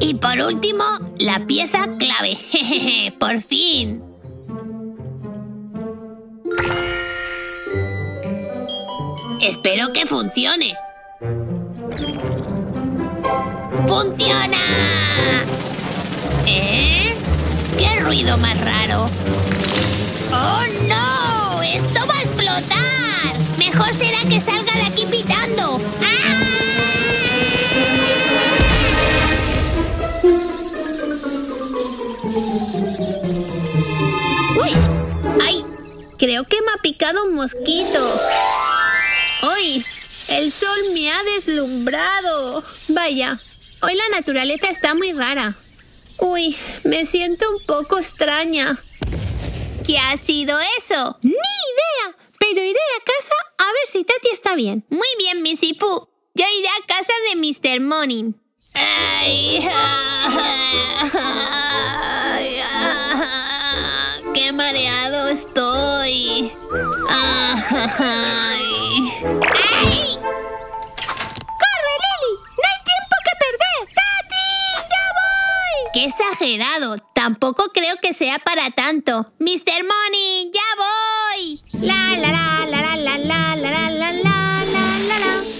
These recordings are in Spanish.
Y por último, la pieza clave. Jejeje, por fin. Espero que funcione. ¡Funciona! ¿Eh? ¡Qué ruido más raro! ¡Oh, no! ¡Esto va a explotar! Mejor será que salga de aquí pitando. ¡Ah! ¡Uy! ¡Ay! Creo que me ha picado un mosquito. ¡Uy! El sol me ha deslumbrado. Vaya, hoy la naturaleza está muy rara. Uy, me siento un poco extraña. ¿Qué ha sido eso? ¡Ni idea! Pero iré a casa a ver si Tati está bien. Muy bien, Missy Pooh. Yo iré a casa de Mr. Morning. ¡Ay! ¡Qué mareado estoy! ¡Ay! ¡Corre, Lily! ¡No hay tiempo que perder! ¡Tati, ya voy! ¡Qué exagerado! Tampoco creo que sea para tanto. ¡Mr. Morning, ya voy! La la la la la la la la la la la la la.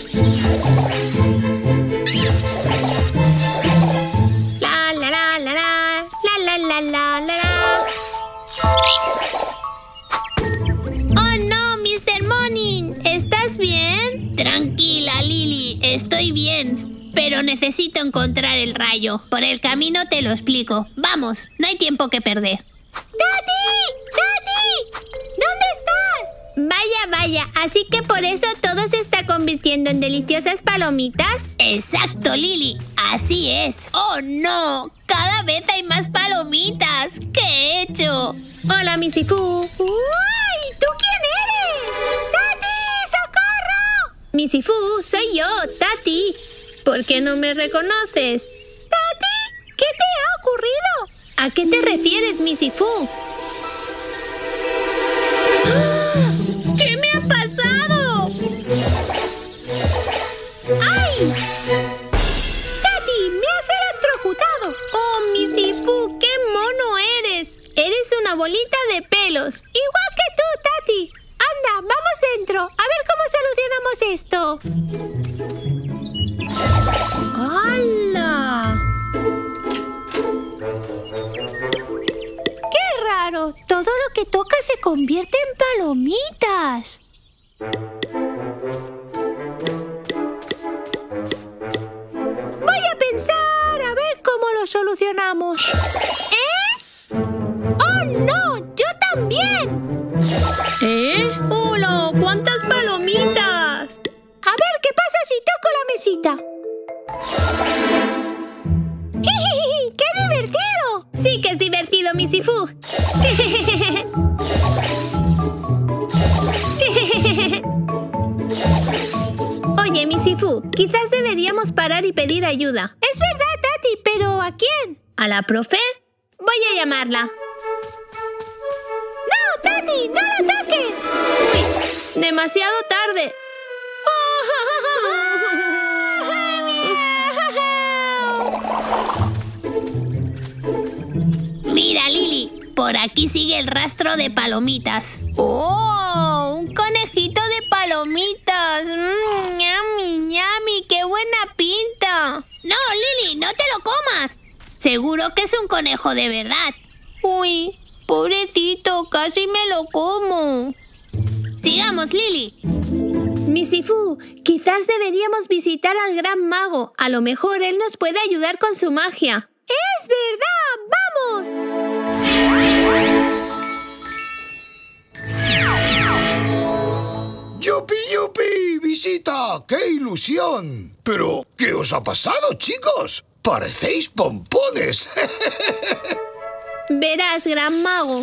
La la la la la la la la la la. ¡Oh, no, Mr. Morning! ¿Estás bien? Tranquila, Lily. Estoy bien. Pero necesito encontrar el rayo. Por el camino te lo explico. Vamos, no hay tiempo que perder. ¡Tati! ¡Tati! ¿Dónde estás? Vaya, vaya. ¿Así que por eso todo se está convirtiendo en deliciosas palomitas? Exacto, Lily. Así es. ¡Oh, no! Cada vez hay más palomitas. ¿Qué he hecho? Hola, Missy Pooh. ¡Uy! ¿Tú quién eres? ¡Tati! ¡Socorro! Missy Pooh, soy yo, Tati. ¿Por qué no me reconoces? ¡Tati! ¿Qué te ha ocurrido? ¿A qué te refieres, Missy Pooh? ¿Qué me ha pasado? ¡Ay! ¡Tati! ¡Me has electrocutado! ¡Oh, Missy Pooh! ¡Qué mono eres! Eres una bolita de pelos. Igual que tú, Tati. Anda, vamos dentro. A ver cómo solucionamos esto. ¡Hala! ¡Qué raro! Todo lo que toca se convierte en palomitas. Voy a pensar a ver cómo lo solucionamos. ¿Eh? ¡Oh, no! ¡Yo también! ¿Eh? ¡Hola! ¡Cuántas palomitas! A ver, ¿qué pasa si toco la mesita? ¡Jijiji! ¡Qué divertido! Sí que es divertido, Missy Pooh. Oye, Missy Pooh, quizás deberíamos parar y pedir ayuda. Es verdad, Tati, pero ¿a quién? ¿A la profe? Voy a llamarla. ¡No, Tati! ¡No la toques! Uy, demasiado tarde. Mira, Lily, por aquí sigue el rastro de palomitas. ¡Oh! ¡Un conejito de palomitas! ¡Ñami, ñami! ¡Qué buena pinta! ¡No, Lily! ¡No te lo comas! Seguro que es un conejo de verdad. ¡Uy! Pobrecito, casi me lo como. Sigamos, Lily. Missy Pooh, quizás deberíamos visitar al gran mago. A lo mejor él nos puede ayudar con su magia. ¡Es verdad! ¡Vamos! ¡Yupi, yupi! ¡Visita! ¡Qué ilusión! Pero, ¿qué os ha pasado, chicos? ¡Parecéis pompones! Verás, gran mago.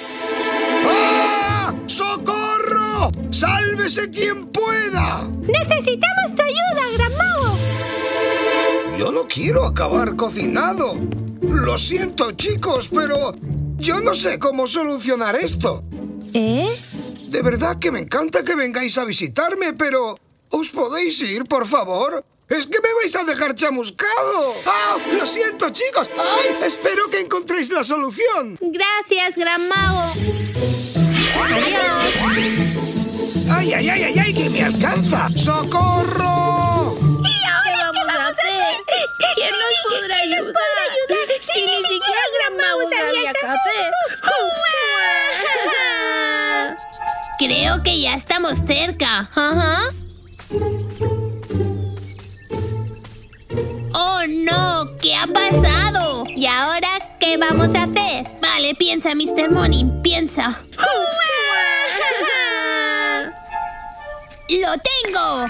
¡Ah! ¡Socorro! ¡Sálvese quien pueda! ¡Necesitamos tu ayuda, gran mago! Yo no quiero acabar cocinado. Lo siento, chicos, pero yo no sé cómo solucionar esto. ¿Eh? De verdad que me encanta que vengáis a visitarme, pero ¿os podéis ir, por favor? ¡Es que me vais a dejar chamuscado! ¡Ah! ¡Lo siento, chicos! ¡Ay! Espero que encontréis la solución. Gracias, gran mago. Adiós. ¡Ay, ay, ay, ay, ay! ¡Que me alcanza! ¡Socorro! ¿Y ahora qué vamos a hacer? ¿Quién nos podrá ayudar? Si ni siquiera el gran mago sabía qué hacer. Creo que ya estamos cerca. Ajá. ¡Oh, no! ¿Qué ha pasado? ¿Y ahora qué vamos a hacer? Vale, piensa, Mr. Morning, piensa. ¡Lo tengo!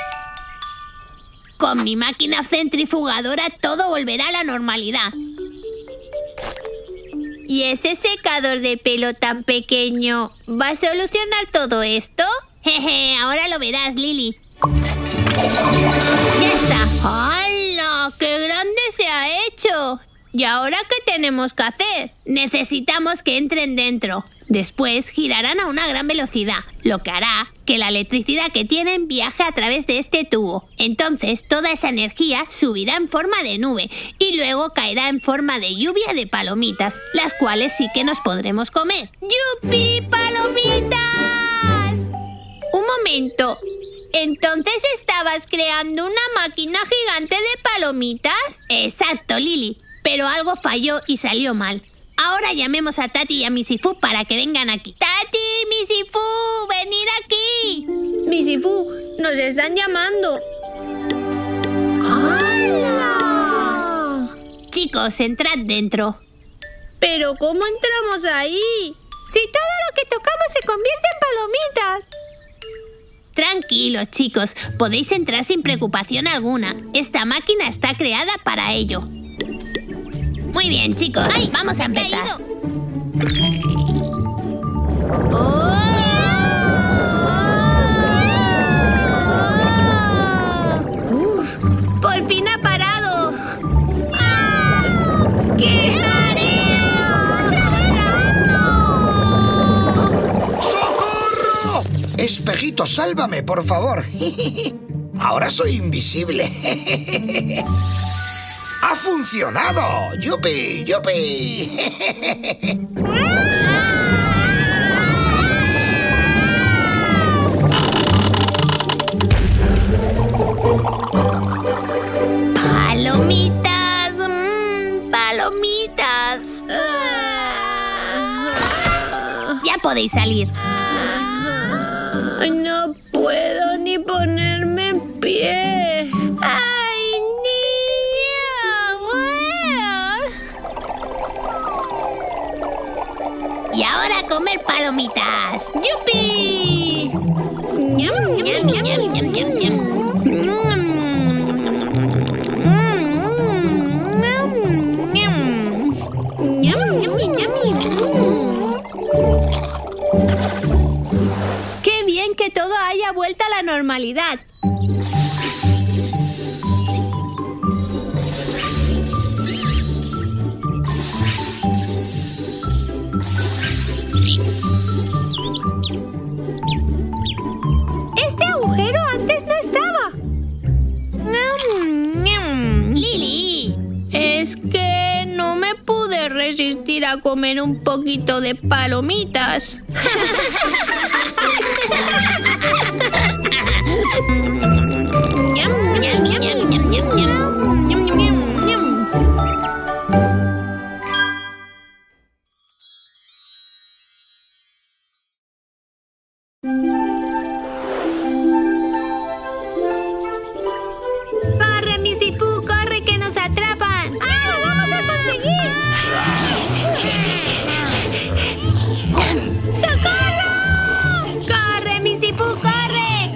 Con mi máquina centrifugadora todo volverá a la normalidad. ¿Y ese secador de pelo tan pequeño va a solucionar todo esto? Jeje, ahora lo verás, Lily. ¡Ya está! ¡Hala! ¡Qué grande se ha hecho! ¿Y ahora qué tenemos que hacer? Necesitamos que entren dentro. Después girarán a una gran velocidad, lo que hará que la electricidad que tienen viaje a través de este tubo. Entonces toda esa energía subirá en forma de nube y luego caerá en forma de lluvia de palomitas, las cuales sí que nos podremos comer. ¡Yupi, palomitas! Un momento. ¿Entonces estabas creando una máquina gigante de palomitas? Exacto, Lily. Pero algo falló y salió mal. Ahora llamemos a Tati y a Misifu para que vengan aquí. ¡Tati, Misifu! ¡Venid aquí! Misifu, nos están llamando. ¡Hala! Chicos, entrad dentro. ¿Pero cómo entramos ahí? Si todo lo que tocamos se convierte en palomitas. Tranquilos, chicos. Podéis entrar sin preocupación alguna. Esta máquina está creada para ello. Muy bien, chicos. ¡Ay! Vamos a empezar. ¡Por fin ha parado! ¡Qué mareo! ¡Socorro! Espejito, sálvame, por favor. Ahora soy invisible. ¡Ha funcionado! ¡Yupi! ¡Yupi! ¡Palomitas! ¡Palomitas! Ya podéis salir. No puedo ni ponerme en pie. ¡Ay, niña! Y ahora a comer palomitas. ¡Yupi! ¡Ñam, ñam, ñam, ñam, ñam, ñam! ¡Qué bien que todo haya vuelto a la normalidad! ¡Este agujero antes no estaba! ¡Lily! Es que no me pude resistir a comer un poquito de palomitas. ¡Ñam, ñam, ñam, ñam, ñam, ñam! Ñam, ñam, ñam, ñam. ¡Corre, Misifu! ¡Corre, que nos atrapan! ¡Ah, lo vamos a conseguir! ¡Socorro! ¡Corre, Misifu! ¡Corre!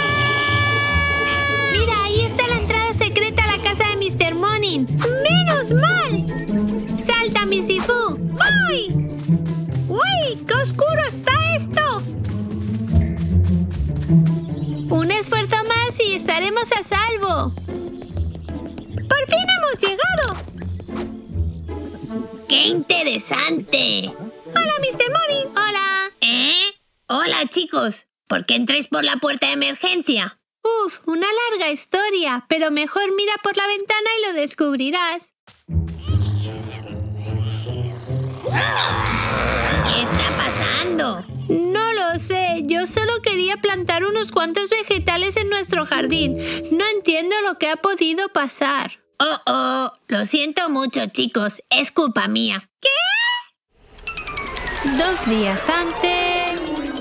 Mira, ahí está la entrada secreta a la casa de Mr. Morning. ¡Menos mal! ¡Salta, Misifu! ¡Voy! ¡Uy! ¡Qué oscuro está esto! Un esfuerzo más y estaremos a salvo. ¡Por fin hemos llegado! ¡Qué interesante! ¡Hola, Mr. Morning! ¡Hola! ¿Eh? Hola, chicos. ¿Por qué entráis por la puerta de emergencia? Uf, una larga historia, pero mejor mira por la ventana y lo descubrirás. ¿Qué está pasando? No lo sé, yo solo quería plantar unos cuantos vegetales en nuestro jardín. No entiendo lo que ha podido pasar. Oh, lo siento mucho, chicos. Es culpa mía. ¿Qué? 2 días antes...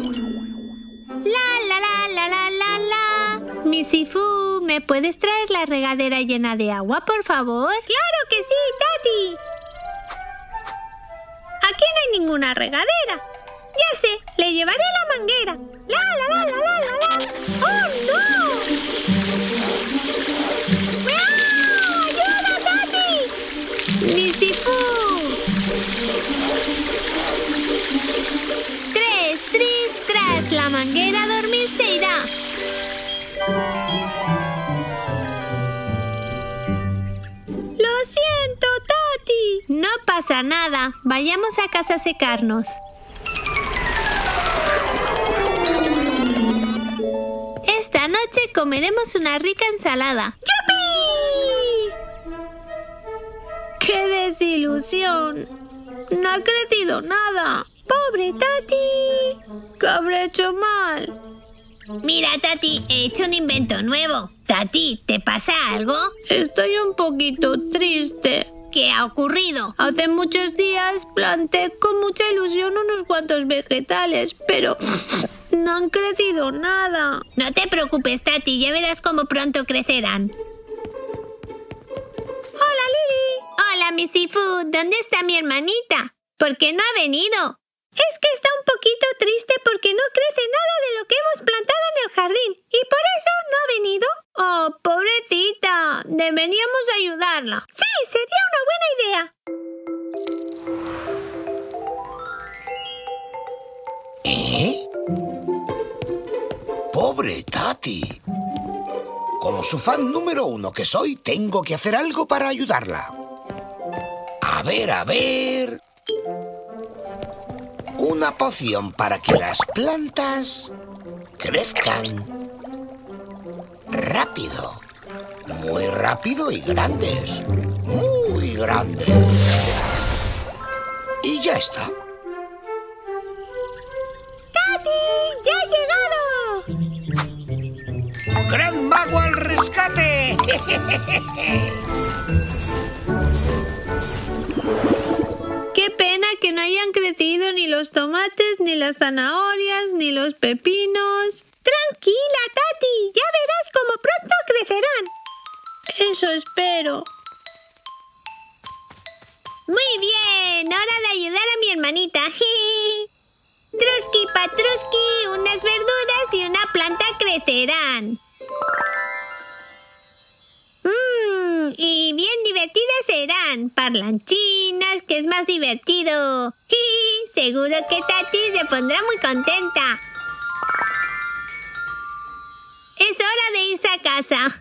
La. Misifu, ¿me puedes traer la regadera llena de agua, por favor? ¡Claro que sí, Tati! Aquí no hay ninguna regadera. Ya sé, le llevaré la manguera. La. ¡Oh, no! ¡Ah! ¡Ayuda, Tati! ¡Misifu! 3, tris, tras. La manguera a dormir se irá. Lo siento, Tati. No pasa nada. Vayamos a casa a secarnos. Esta noche comeremos una rica ensalada. ¡Yupi! ¡Qué desilusión! No ha crecido nada. ¡Pobre Tati! ¿Qué habré hecho mal? Mira, Tati, he hecho un invento nuevo. Tati, ¿te pasa algo? Estoy un poquito triste. ¿Qué ha ocurrido? Hace muchos días planté con mucha ilusión unos cuantos vegetales, pero no han crecido nada. No te preocupes, Tati, ya verás cómo pronto crecerán. ¡Hola, Lili! Hola, Misifu, ¿dónde está mi hermanita? ¿Por qué no ha venido? Es que está un poquito triste porque no crece nada de lo que hemos plantado en el jardín y por eso no ha venido. ¡Oh, pobrecita! Deberíamos ayudarla. Sí, sería una buena idea. ¡Pobre Tati! Como su fan número 1 que soy, tengo que hacer algo para ayudarla. A ver... Una poción para que las plantas crezcan rápido. Muy rápido y grandes. Muy grandes. Y ya está. ¡Tati! ¡Ya ha llegado! ¡Gran mago al rescate! ¡Qué pena que no hayan crecido ni los tomates, ni las zanahorias, ni los pepinos! Tranquila, Tati, ya verás cómo pronto crecerán. Eso espero. Muy bien, hora de ayudar a mi hermanita. Truski patruski, unas verduras y una planta crecerán. Y bien divertidas serán. Parlanchinas, que es más divertido. Seguro que Tati se pondrá muy contenta. Es hora de irse a casa.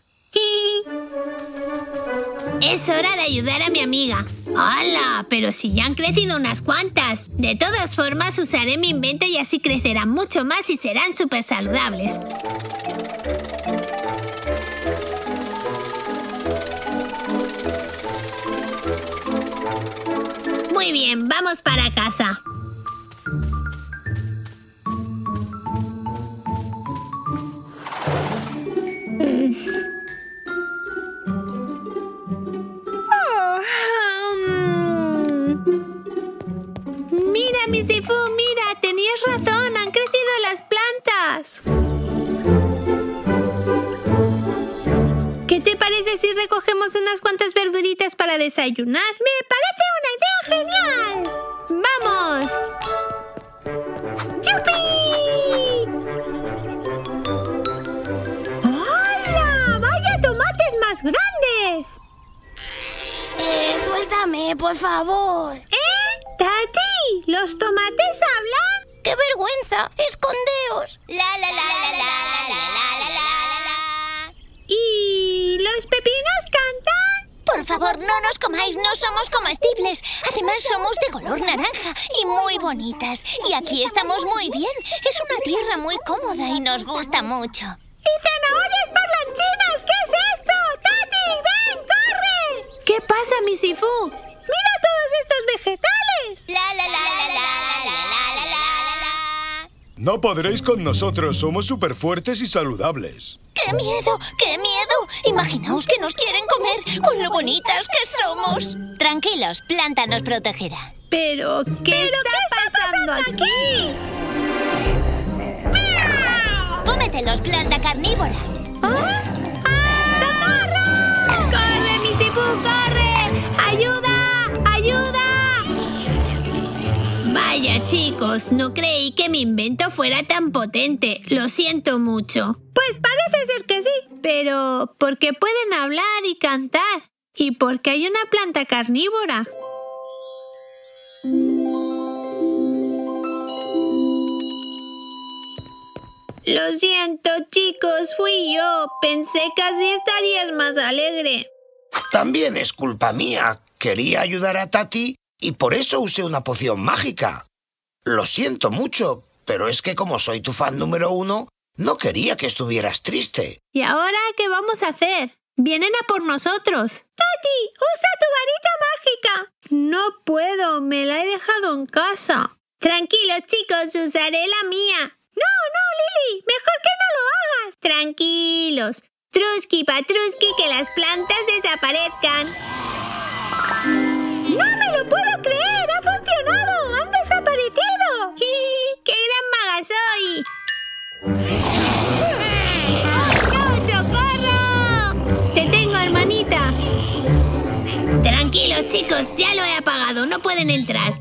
Es hora de ayudar a mi amiga. ¡Hala! Pero si ya han crecido unas cuantas. De todas formas, usaré mi invento y así crecerán mucho más y serán súper saludables. Muy bien, vamos para casa. Mira, Misifu, mira, tenías razón, han crecido las plantas. ¿Qué te parece si recogemos unas cuantas verduritas para desayunar? ¡Me parece una idea genial! ¡Vamos! ¡Yupi! ¡Hola! ¡Vaya tomates más grandes! Suéltame, por favor. ¡Tati! ¿Los tomates hablan? ¡Qué vergüenza! ¡Escondeos! ¿Y los pepinos cantan? Por favor, no nos comáis, no somos comestibles. Además, somos de color naranja y muy bonitas. Y aquí estamos muy bien. Es una tierra muy cómoda y nos gusta mucho. zanahorias parlanchinas! ¿Qué es esto? ¡Tati, ven, corre! ¿Qué pasa, Misifu? ¡Mira todos estos vegetales! La la la la la la la la la la. No podréis con nosotros, somos súper fuertes y saludables. ¡Qué miedo! ¡Qué miedo! Imaginaos que nos quieren comer con lo bonitas que somos. Tranquilos, Planta nos protegerá. ¿Pero qué está pasando aquí? ¡Cómetelos, Planta carnívora! ¡Socorro! ¡Corre, Misifu, corre! ¡Ayuda! ¡Ayuda! Vaya, chicos, no creí que mi invento fuera tan potente. Lo siento mucho. Pues parece ser que sí, pero porque pueden hablar y cantar y porque hay una planta carnívora. Lo siento, chicos, fui yo. Pensé que así estarías más alegre. También es culpa mía. Quería ayudar a Tati y por eso usé una poción mágica. Lo siento mucho, pero es que como soy tu fan número 1, no quería que estuvieras triste. ¿Y ahora qué vamos a hacer? Vienen a por nosotros. ¡Tati, usa tu varita mágica! No puedo, me la he dejado en casa. Tranquilos, chicos, usaré la mía. No, Lili, mejor que no lo hagas. Tranquilos. Truski, Patruski, que las plantas desaparezcan. ¡No me lo puedo creer! ¡Ha funcionado! ¡Han desaparecido! ¡Qué gran maga soy! ¡No, socorro! ¡Te tengo, hermanita! Tranquilos, chicos, ya lo he apagado. No pueden entrar.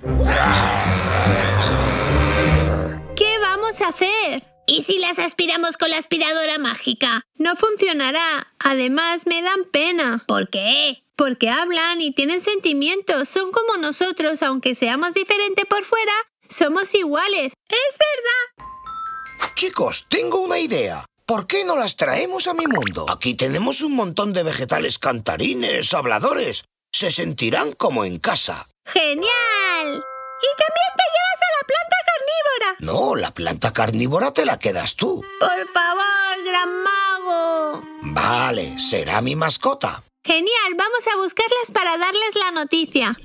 ¿Qué vamos a hacer? ¿Y si las aspiramos con la aspiradora mágica? No funcionará. Además, me dan pena. ¿Por qué? Porque hablan y tienen sentimientos. Son como nosotros, aunque seamos diferentes por fuera, somos iguales. ¡Es verdad! Chicos, tengo una idea. ¿Por qué no las traemos a mi mundo? Aquí tenemos un montón de vegetales cantarines, habladores. Se sentirán como en casa. ¡Genial! ¿Y también te llevas a la planta carnívora? No, la planta carnívora te la quedas tú. Por favor, gran mago. Vale, será mi mascota. Genial, vamos a buscarlas para darles la noticia.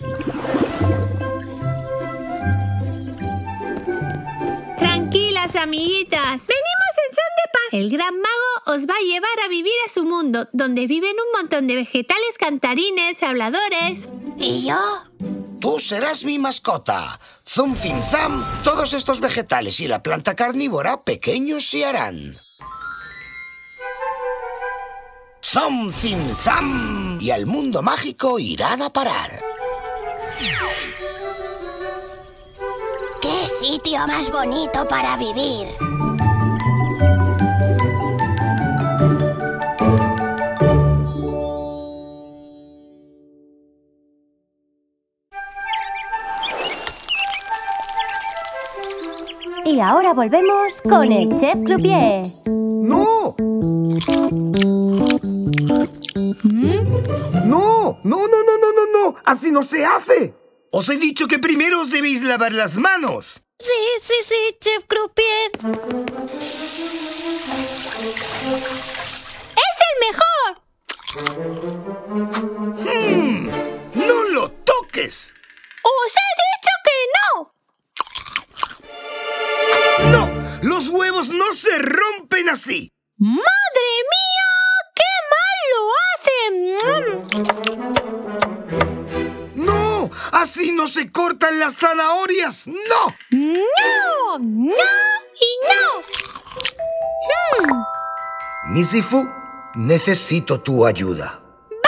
Tranquilas, amiguitas. Venimos en son de paz. El gran mago os va a llevar a vivir a su mundo, donde viven un montón de vegetales cantarines, habladores. ¿Y yo? Tú serás mi mascota. Zum Zim Zam, todos estos vegetales y la planta carnívora pequeños se harán. Zum Zim Zam y al mundo mágico irán a parar. ¡Qué sitio más bonito para vivir! Y ahora volvemos con el Chef Croupier. ¡No! ¡No! ¡Así no se hace! Os he dicho que primero os debéis lavar las manos. Sí, Chef Croupier. ¡Es el mejor! ¡No lo toques! ¡Os he dicho que no! ¡No! ¡Los huevos no se rompen así! ¡Madre mía! ¡Qué mal lo hacen! ¡No! ¡Así no se cortan las zanahorias! ¡No! ¡No! ¡No! ¡Y no! Misifu, necesito tu ayuda.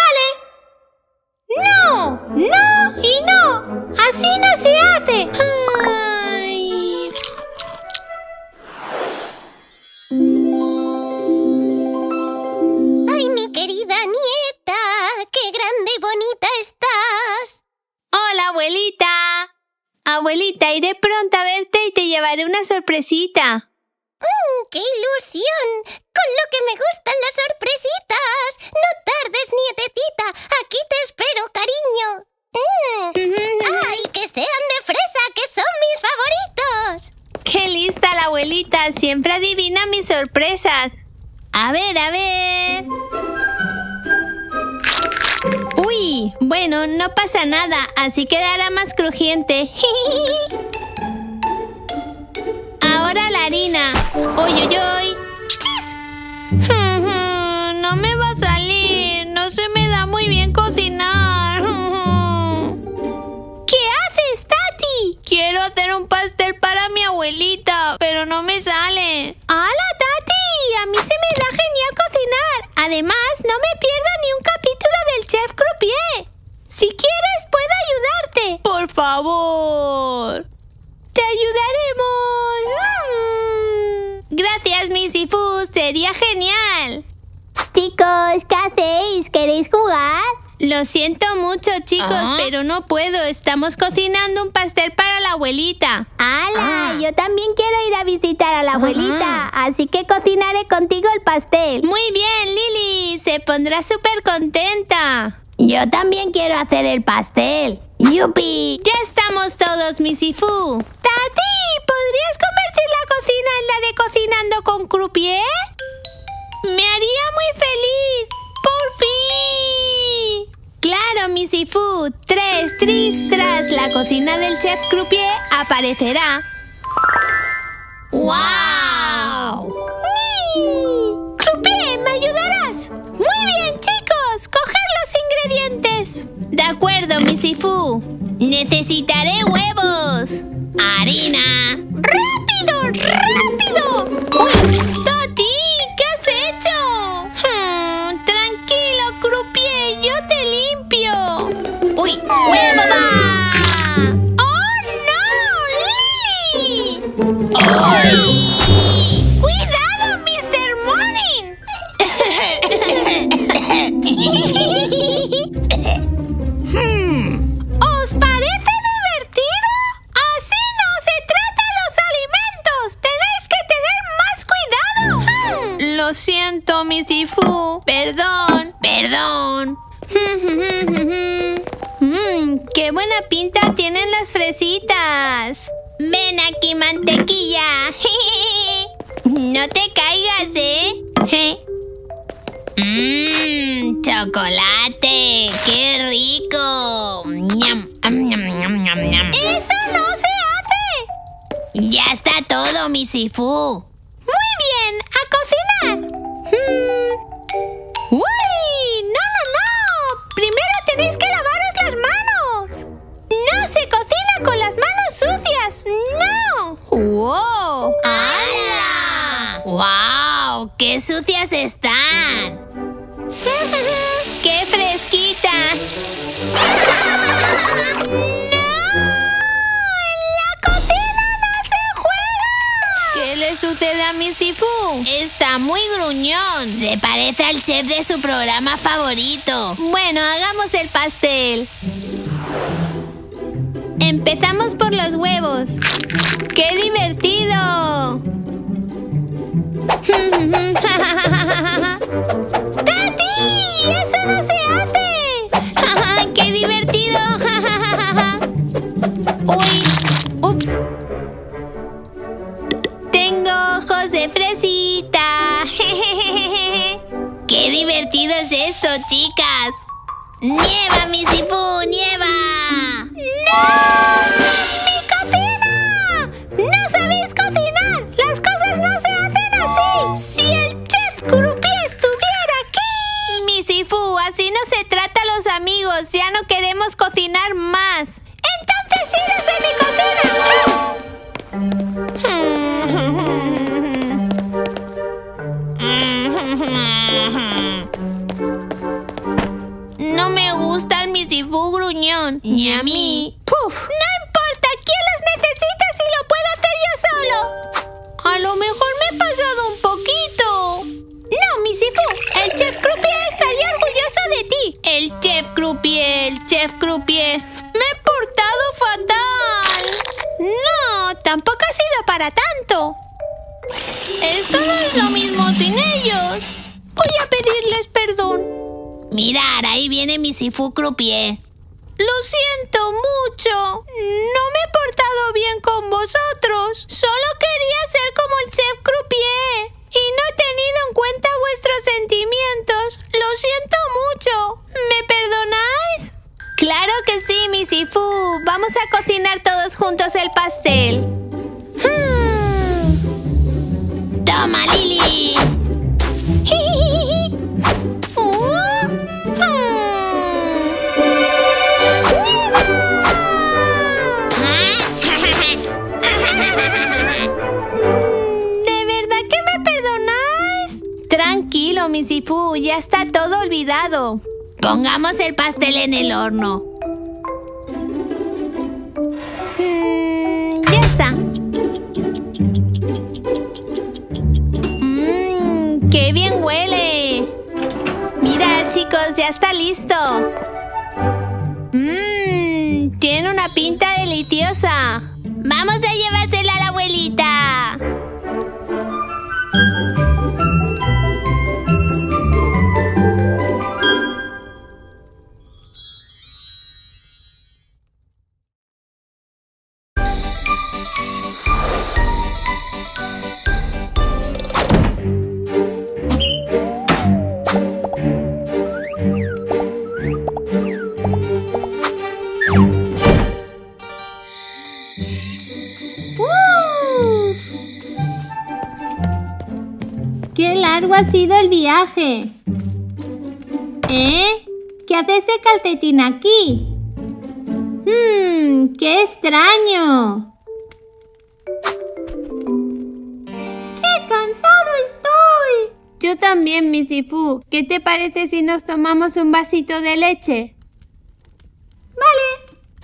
¡No! ¡No! ¡Y no! ¡Así no se hace! ¡Ay! ¡Ay, mi querida nieta! ¡Qué grande y bonita estás! ¡Hola, abuelita! Abuelita, iré pronto a verte y te llevaré una sorpresita. ¡Qué ilusión! ¡Con lo que me gustan las sorpresitas! ¡No tardes, nietecita! ¡Aquí te espero, cariño! ¡Ay, que sean de fresa, que son mis favoritos! ¡Qué lista la abuelita! Siempre adivina mis sorpresas. A A ver. Uy, bueno, no pasa nada, así quedará más crujiente. Ahora la harina. ¡Uy! ¡Chis! No me va a salir. No se me da muy bien cocinar. ¿Qué haces, Tati? Quiero hacer un pastel para mi abuelita, pero no me sale. ¡Hala, Tati! A mí se me da genial cocinar. Además, no me pierdo ni un capítulo del Chef Croupier. Si quieres, puedo ayudarte. Por favor. ¡Te ayudaremos! Gracias, Missy Fu. Sería genial. Chicos, ¿qué hacéis? ¿Queréis jugar? Lo siento mucho, chicos, pero no puedo. Estamos cocinando un pastel para la abuelita. ¡Hala! Yo también quiero ir a visitar a la abuelita, así que cocinaré contigo el pastel. Muy bien, Lili. Se pondrá súper contenta. Yo también quiero hacer el pastel. ¡Yupi! Ya estamos todos, Missy Fu. Tati, ¿podrías convertir la cocina en la de Cocinando con Croupier? Me haría muy feliz. ¡Por fin! Claro, Missy Fu. 3, tris, tras. La cocina del Chef Croupier aparecerá. ¡Wow! Croupier, ¿me ayudarás? Muy bien, chicos. Coger los ingredientes. De acuerdo, Missy Fu. Necesitaré huevos. Harina. ¡Rápido! ¡Uy! ¡Tati! ¿Qué has hecho? Tranquilo, Croupier. Yo te limpio. ¡Uy! ¡Huevo va! ¡Oh, no! ¡Lili! ¡Ay! ¡Cuidado, Mr. Morning! ¿Os parece divertido? Así no se tratan los alimentos. Tenéis que tener más cuidado. Lo siento, Missy Fu. Perdón. ¡Qué buena pinta tienen las fresitas! ¡Ven aquí, mantequilla! No te caigas, ¿eh? ¡Chocolate! ¡Qué rico! ¡Ñam! ¡Eso no se hace! Ya está todo, Missy Fu. Muy bien, a cocinar. ¡Uy! ¡No! Primero tenéis que lavaros las manos. ¡No se cocina con las manos sucias! ¡No! ¡Wow! ¡Hala! ¡Wow! ¡Qué sucias están! ¡Qué fresquita! ¡No! ¡En la cocina no se juega! ¿Qué le sucede a Missy Fu? Está muy gruñón. Se parece al chef de su programa favorito. Bueno, hagamos el pastel. Empezamos por los huevos. ¡Qué divertido! ¡Tati! ¡Eso no se hace! ¡Qué divertido! ¡Uy! ¡Ups! Tengo ojos de fresita. ¡Qué divertido es esto, chicas! ¡Nieva, Missy Fu! ¡Nieva! ¡No! ¡Mi cocina! ¡No sabéis cocinar! ¡Las cosas no se hacen así! ¡Si el Chef Croupier estuviera aquí! Missy Fu, así no se trata a los amigos. Ya no queremos cocinar más. ¡Entonces iros de mi cocina! No me gusta el Missy Fu gruñón. Ni a mí. ¡Puf! No importa, ¿quién los necesita si lo puedo hacer yo solo? A lo mejor me he pasado un poquito. No, Missy Fu, el Chef Croupier estaría orgulloso de ti. El Chef Croupier. Me he portado fatal. No, tampoco ha sido para tanto. Esto no es lo mismo sin ellos. Voy a pedirles perdón. Mirad, ahí viene Missy Fu Croupier. Lo siento mucho. No me he portado bien con vosotros. Solo quería ser como el Chef Croupier. Y no he tenido en cuenta vuestra pongamos el pastel. ¡Toma, Lili! ¿De verdad que me perdonáis? Tranquilo, Misifu, ya está todo olvidado. Pongamos el pastel en el horno. Ya está. ¡Qué bien huele! Mirad, chicos, ya está listo. Tiene una pinta deliciosa. ¡Vamos a llevársela a la abuelita! ¡Qué largo ha sido el viaje! ¿Qué hace este calcetín aquí? ¡Qué extraño! ¡Qué cansado estoy! Yo también, Misifu. ¿Qué te parece si nos tomamos un vasito de leche? Vale.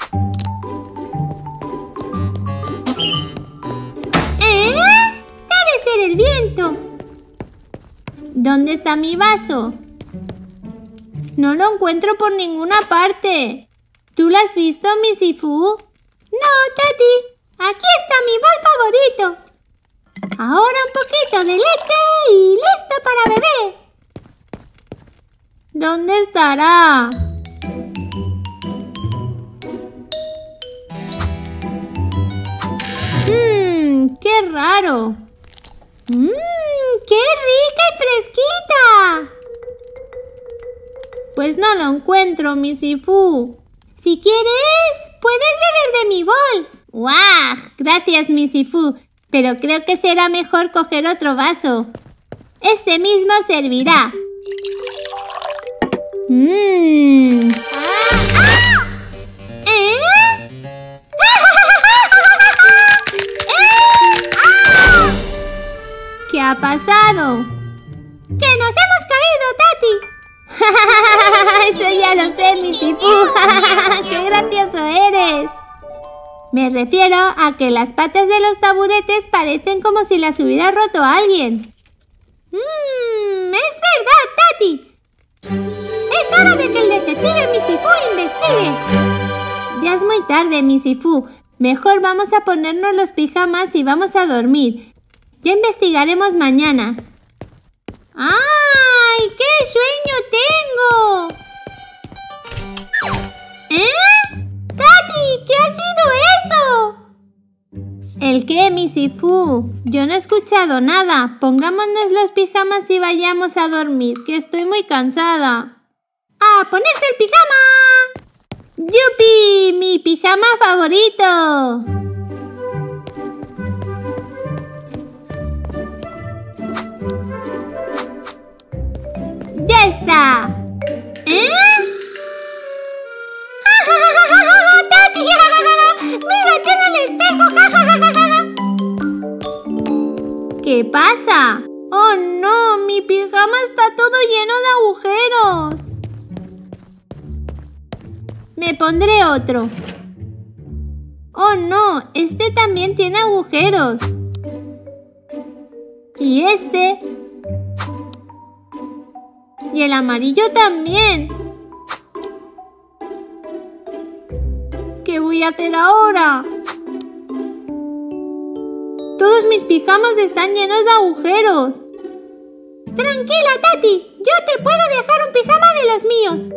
Debe ser el viento. ¿Dónde está mi vaso? No lo encuentro por ninguna parte. ¿Tú lo has visto, Misifu? No, Tati. Aquí está mi bol favorito. Ahora un poquito de leche y listo para beber. ¿Dónde estará? ¡Qué raro! ¡Qué rica y fresquita! Pues no lo encuentro, Misifu. Si quieres, puedes beber de mi bol. ¡Guau! Gracias, Misifu. Pero creo que será mejor coger otro vaso. Este mismo servirá. ¿Qué ha pasado? ¡Que nos hemos caído, Tati! Eso ya lo sé, Misifu. ¡Qué gracioso eres! Me refiero a que las patas de los taburetes parecen como si las hubiera roto alguien. ¡Es verdad, Tati! ¡Es hora de que el detective Misifu investigue! Ya es muy tarde, Misifu. Mejor vamos a ponernos los pijamas y vamos a dormir. Ya investigaremos mañana. ¡Ay! ¡Qué sueño tengo! ¡Tati! ¿Qué ha sido eso? ¿El qué, Misifu? Yo no he escuchado nada. Pongámonos los pijamas y vayamos a dormir, que estoy muy cansada. ¡A ponerse el pijama! ¡Yupi! ¡Mi pijama favorito! ¡Ya está! ¡Tati! ¡Mírate en el espejo! ¿Qué pasa? ¡Oh no! ¡Mi pijama está todo lleno de agujeros! Me pondré otro. ¡Oh no! Este también tiene agujeros. Y este. Y el amarillo también. ¿Qué voy a hacer ahora? Todos mis pijamas están llenos de agujeros. Tranquila, Tati. Yo te puedo dejar un pijama de los míos.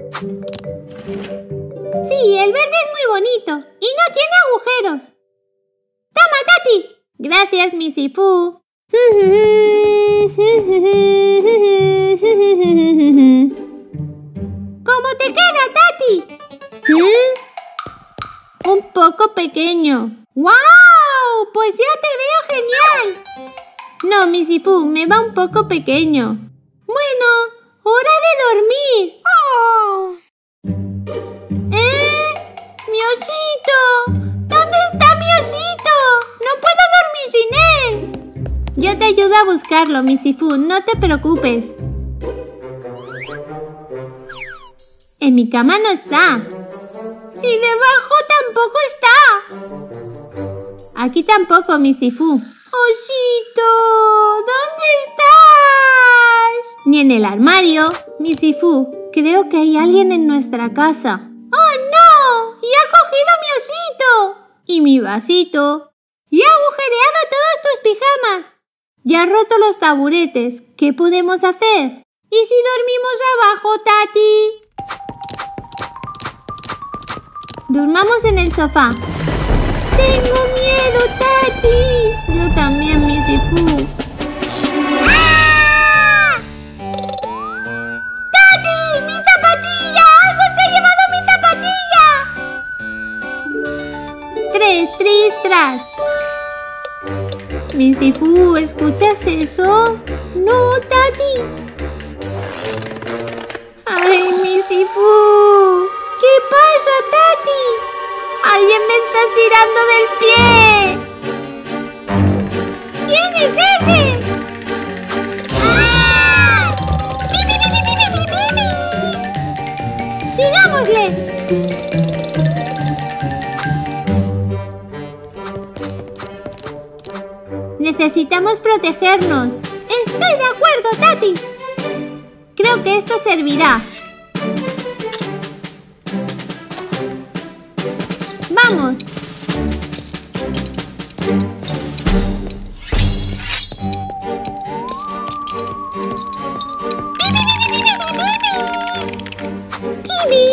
Sí, el verde es muy bonito y no tiene agujeros. ¡Toma, Tati! Gracias, Misifu. ¿Cómo te queda, Tati? Un poco pequeño. ¡Guau! Pues ya te veo genial. No, Misifu, me va un poco pequeño. Bueno, hora de dormir. ¡Oh! ¡Mi osito! ¿Dónde está mi osito? ¡No puedo dormir sin él! Yo te ayudo a buscarlo, Misifu, no te preocupes. En mi cama no está. Y debajo tampoco está. Aquí tampoco, Misifu. ¡Osito! ¿Dónde estás? Ni en el armario. Misifu, creo que hay alguien en nuestra casa. ¡Oh, no! ¡Y ha cogido mi osito! Y mi vasito. ¡Y ha agujereado todos tus pijamas! Ya ha roto los taburetes. ¿Qué podemos hacer? ¿Y si dormimos abajo, Tati? Durmamos en el sofá. ¡Tengo miedo, Tati! Yo también, Misifu. ¡Ah! ¡Tati! ¡Mi zapatilla! ¡Algo se ha llevado mi zapatilla! ¡Tres, tris, tras! Misifu, ¿escuchas eso? ¡No, Tati! ¡Ay, Misifu! ¿Qué pasa, Tati? ¡Alguien me está estirando del pie! ¿Quién es ese? ¡Ah! ¡Bibi, bibi, bibi, bibi! ¡Sigámosle! Necesitamos protegernos. Estoy de acuerdo, Tati. Creo que esto servirá. ¡Vamos! ¡Bibi!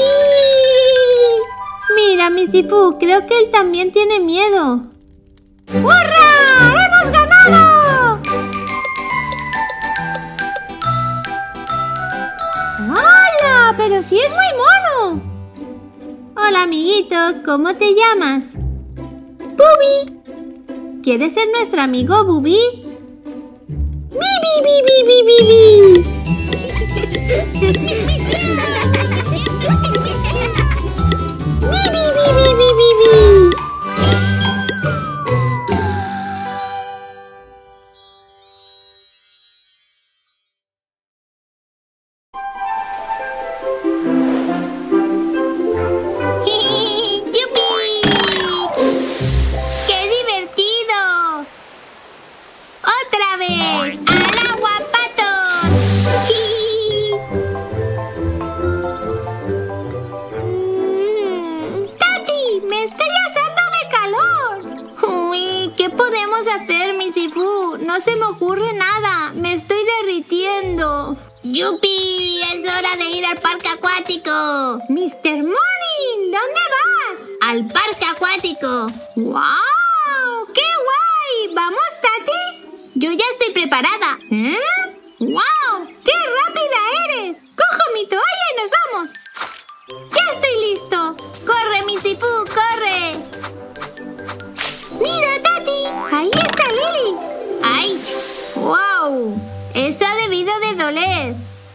Mira, Misifu, creo que él también tiene miedo. ¡Hurra! ¡Hemos ganado! ¡Hala! ¡Pero sí es muy mono! Hola, amiguito, ¿cómo te llamas? ¡Bubi! ¿Quieres ser nuestro amigo, Bubi? ¡Bibi, bibi, bibi, bibi! ¡Bibi, bibi, bibi, bibi! No se me ocurre nada. Me estoy derritiendo. ¡Yupi! ¡Es hora de ir al parque acuático! ¡Mr. Morning! ¿Dónde vas? ¡Al parque acuático! ¡Wow! ¡Qué guay! ¿Vamos, Tati? Yo ya estoy preparada. ¡Wow! ¡Qué rápida eres! ¡Cojo mi toalla y nos vamos! ¡Ya estoy listo! ¡Corre, Misifu! ¡Corre! ¡Mira, Tati! ¡Ahí está Lili! ¡Ay! ¡Wow! Eso ha debido de doler.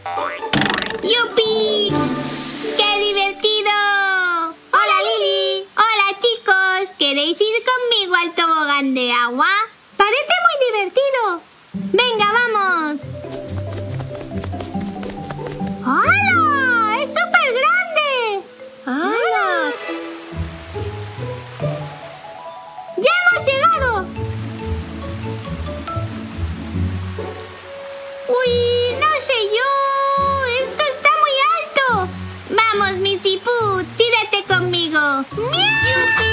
¡Yupi! ¡Qué divertido! ¡Hola, Lili! ¡Hola, chicos! ¿Queréis ir conmigo al tobogán de agua? ¡Parece muy divertido! ¡Venga, vamos! ¡Hala! ¡Es súper grande! ¡Hala! ¡Ya hemos llegado! ¡Uy! ¡No sé yo! ¡Esto está muy alto! ¡Vamos, Misifu! ¡Tírate conmigo! ¡Yupi!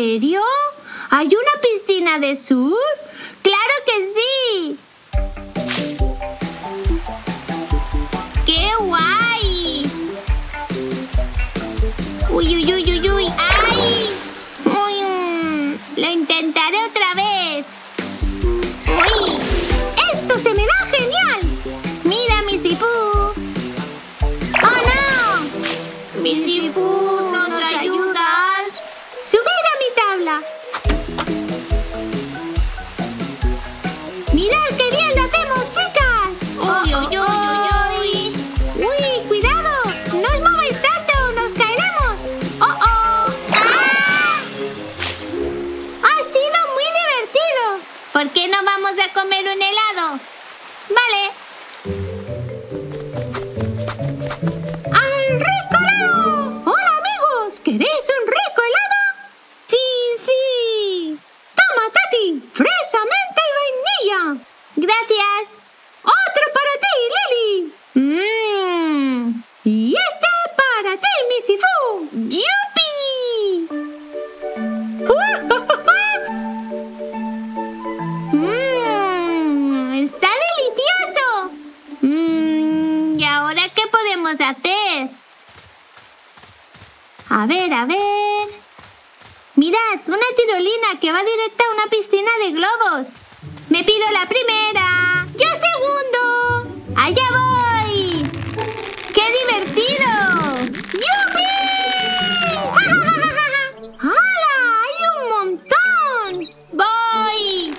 serio? ¿Hay una piscina de surf? ¡Claro que sí! ¡Qué guay! ¡Uy, uy, uy, uy, uy! ¡Ay! ¡Uy! ¡Lo intentaré otra vez! ¡Uy! ¡Esto se me da genial! ¡Mira, Misifu! ¡Oh, no! ¡Misifu, ¿nos ayudas? ¡Subid a mi tabla! ¡Mirad qué bien lo hacemos, chicas! ¡Uy, uy, uy, uy! ¡Uy, cuidado! ¡No os mováis tanto o nos caeremos! ¡Oh, oh! ¡Ah! ¡Ha sido muy divertido! ¿Por qué no vamos a comer un helado? ¡Vale! ¡Al rico helado! ¡Hola, amigos! ¿Queréis un rico helado? ¡Sí, sí! ¡Toma, Tati! ¡Fresa, menta y vainilla! ¡Gracias! ¡Otro para ti, Lily! ¡Y este para ti, Misifu! ¡Yupi! ¡Está delicioso! ¿Y ahora qué podemos hacer? A ver, a ver... ¡Mirad! ¡Una tirolina que va directa a una piscina de globos! ¡Me pido la primera! ¡Yo segundo! ¡Allá voy! ¡Qué divertido! ¡Yupi! ¡Hala! ¡Hay un montón! ¡Voy!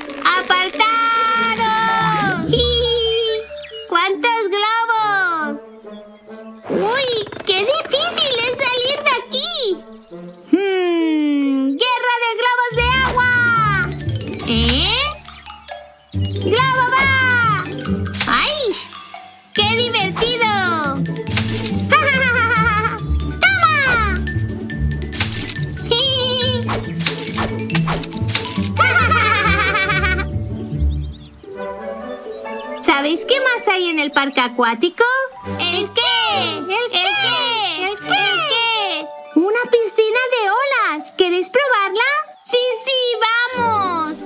¡Apartado! ¡Cuántos globos! ¡Uy! ¡Qué difícil es salir de aquí! ¡Guerra de globos de agua! ¡Globo va! ¡Ay! ¡Qué divertido! ¡Toma! ¿Sabéis qué más hay en el parque acuático? ¿El qué? ¿El qué? ¿El qué? ¡Una piscina de olas! ¿Queréis probarla? ¡Sí, sí! ¡Vamos!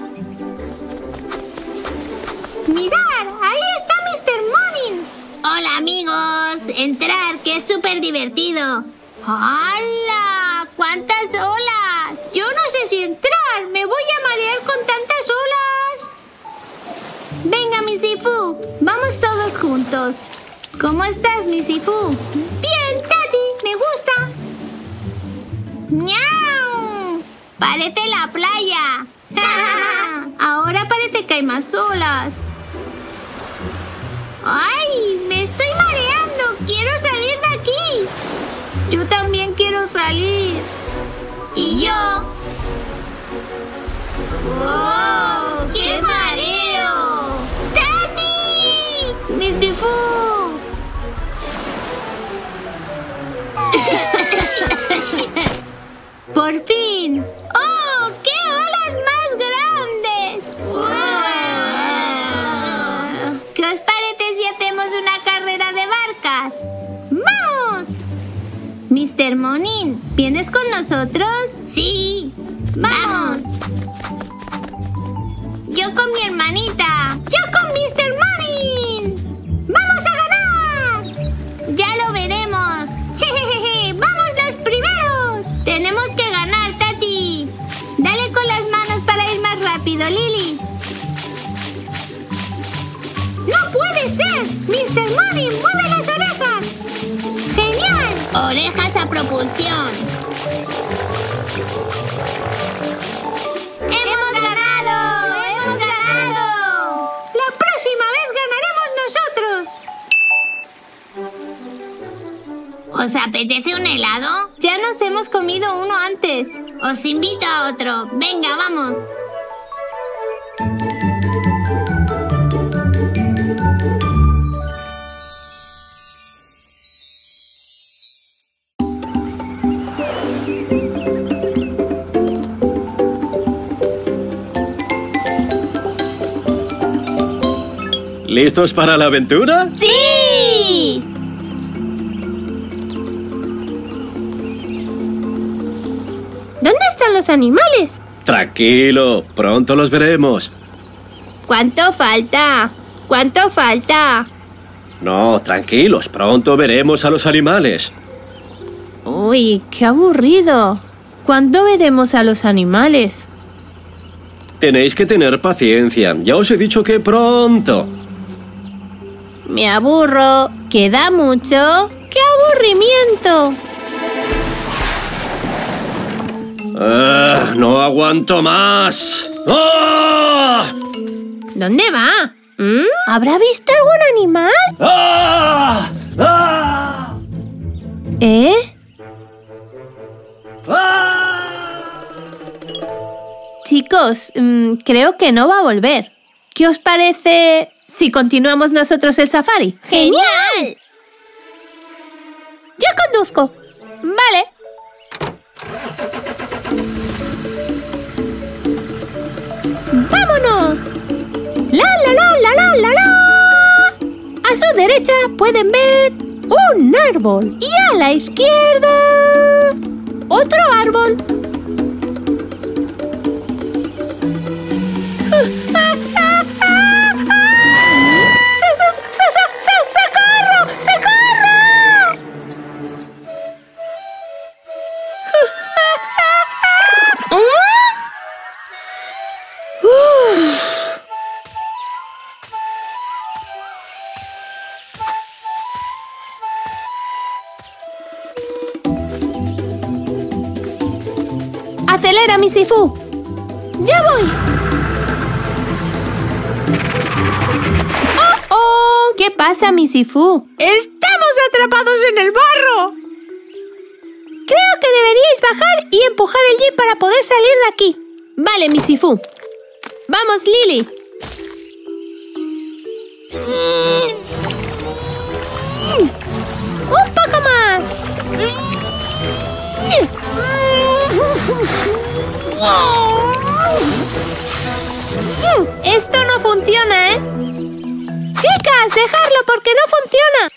¡Mirad! ¡Ahí está Mr. Morning! ¡Hola, amigos! ¡Entrad, que es súper divertido! ¡Hala! ¡Cuántas olas! Yo no sé si entrar. Me voy a marear con tantas olas. Venga, Misifu. Vamos todos juntos. ¿Cómo estás, Misifu? Bien, Tati. Me gusta. ¡Miau! Parece la playa. Ahora parece que hay más olas. ¡Ay! ¡Me estoy mareando! ¡Quiero salir de aquí! Yo también quiero salir. ¿Y yo? ¡Oh! ¡Qué mareo! ¡Tati! ¡Misifu! ¡Por fin! ¡Oh! ¡Qué olas más grandes! ¿Qué os parece si hacemos una carrera de barcas? ¡Vamos! Mr. Morning, ¿vienes con nosotros? Sí. ¡Vamos! Yo con mi hermanita. ¡Yo con Mr. Morning! ¡Vamos a ganar! ¡Ya lo veremos! ¡Jejeje! ¡Vamos los primeros! ¡Tenemos que ganar, Tati! Dale con las manos para ir más rápido, Lily. ¡No puede ser! ¡Mr. Morning, mueve las orejas! ¡Genial! ¡Orejas a propulsión! ¡Hemos ganado! ¡Hemos ganado! ¡La próxima vez ganaremos nosotros! ¿Os apetece un helado? Ya nos hemos comido uno antes. Os invito a otro. Venga, vamos. ¿Listos para la aventura? ¡Sí! ¿Dónde están los animales? Tranquilo, pronto los veremos. ¿Cuánto falta? ¿Cuánto falta? No, tranquilos, pronto veremos a los animales. Uy, qué aburrido. ¿Cuándo veremos a los animales? Tenéis que tener paciencia. Ya os he dicho que pronto. Me aburro. ¿Queda mucho? ¡Qué aburrimiento! No aguanto más. ¡Ah! ¿Dónde va? ¿Habrá visto algún animal? ¡Ah! ¡Ah! ¿Eh? ¡Ah! Chicos, creo que no va a volver. ¿Qué os parece si continuamos nosotros el safari? ¡Genial! Yo conduzco. Vale. ¡Vámonos! ¡La, la, la, la, la, la, la! A su derecha pueden ver un árbol y a la izquierda otro árbol. ¡Socorro! ¡Socorro! ¡Acelera, mi Sifu! ¡Ya voy! ¡Oh! ¿Qué pasa, mi Sifu? ¡Estamos atrapados en el barro! Creo que deberíais bajar y empujar el jeep para poder salir de aquí. Vale, mi Sifu. ¡Vamos, Lily! ¡Un poco más! Esto no funciona, ¿eh? Chicas, dejadlo porque no funciona.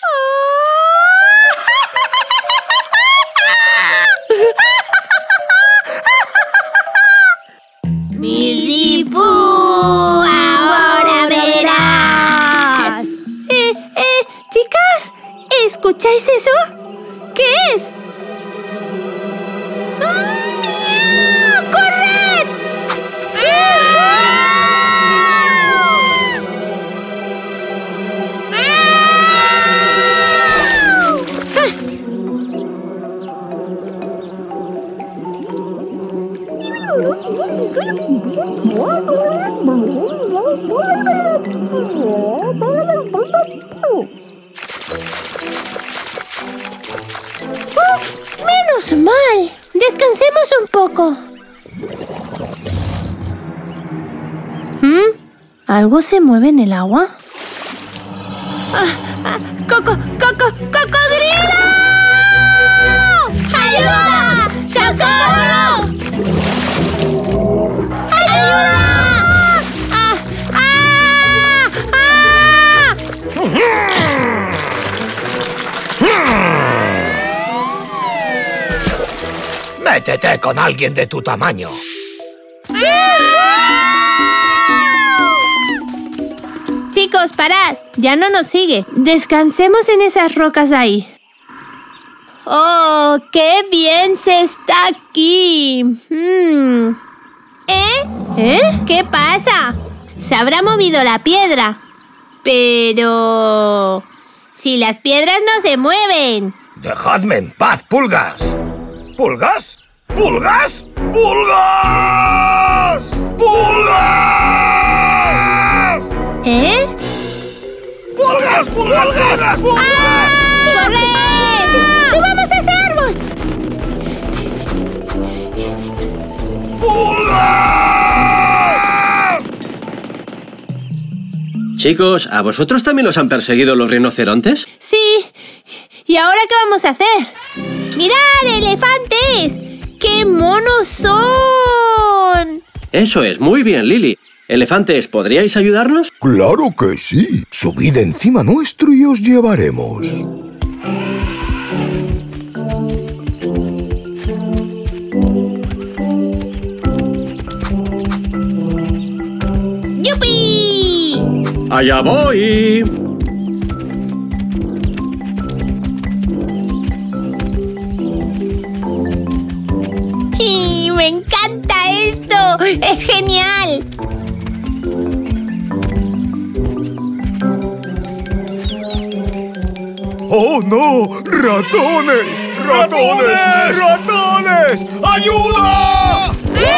¡Mi Sifu! ¡Ahora verás! Chicas, ¿escucháis eso? ¿Qué es? ¡Corred! ¡Uf! ¡Menos mal! Descansemos un poco. ¿Algo se mueve en el agua? ¡Cocodrilo! ¡Ayuda! ¡Socorro! ¡Ayuda! Métete con alguien de tu tamaño. Chicos, parad. Ya no nos sigue. Descansemos en esas rocas de ahí. ¡Oh, qué bien se está aquí! ¿Qué pasa? Se habrá movido la piedra. Pero... si las piedras no se mueven. Dejadme en paz, pulgas. ¿Pulgas? ¿Pulgas? ¡Pulgas! ¡Pulgas! ¿Eh? ¡Pulgas! ¡Pulgas! ¡Pulgas! ¡Pulgas! ¡Corre! ¡Subamos a ese árbol! ¡Pulgas! Chicos, ¿a vosotros también los han perseguido los rinocerontes? Sí. ¿Y ahora qué vamos a hacer? ¡Mirad, elefantes! ¡Qué monos son! Eso es, muy bien, Lily. Elefantes, ¿podríais ayudarnos? ¡Claro que sí! Subid encima nuestro y os llevaremos. ¡Yupi! ¡Allá voy! ¡Y me encanta esto! ¡Es genial! ¡Oh, no! ¡Ratones! ¡Ratones! ¡Ratones! ¡Ayuda!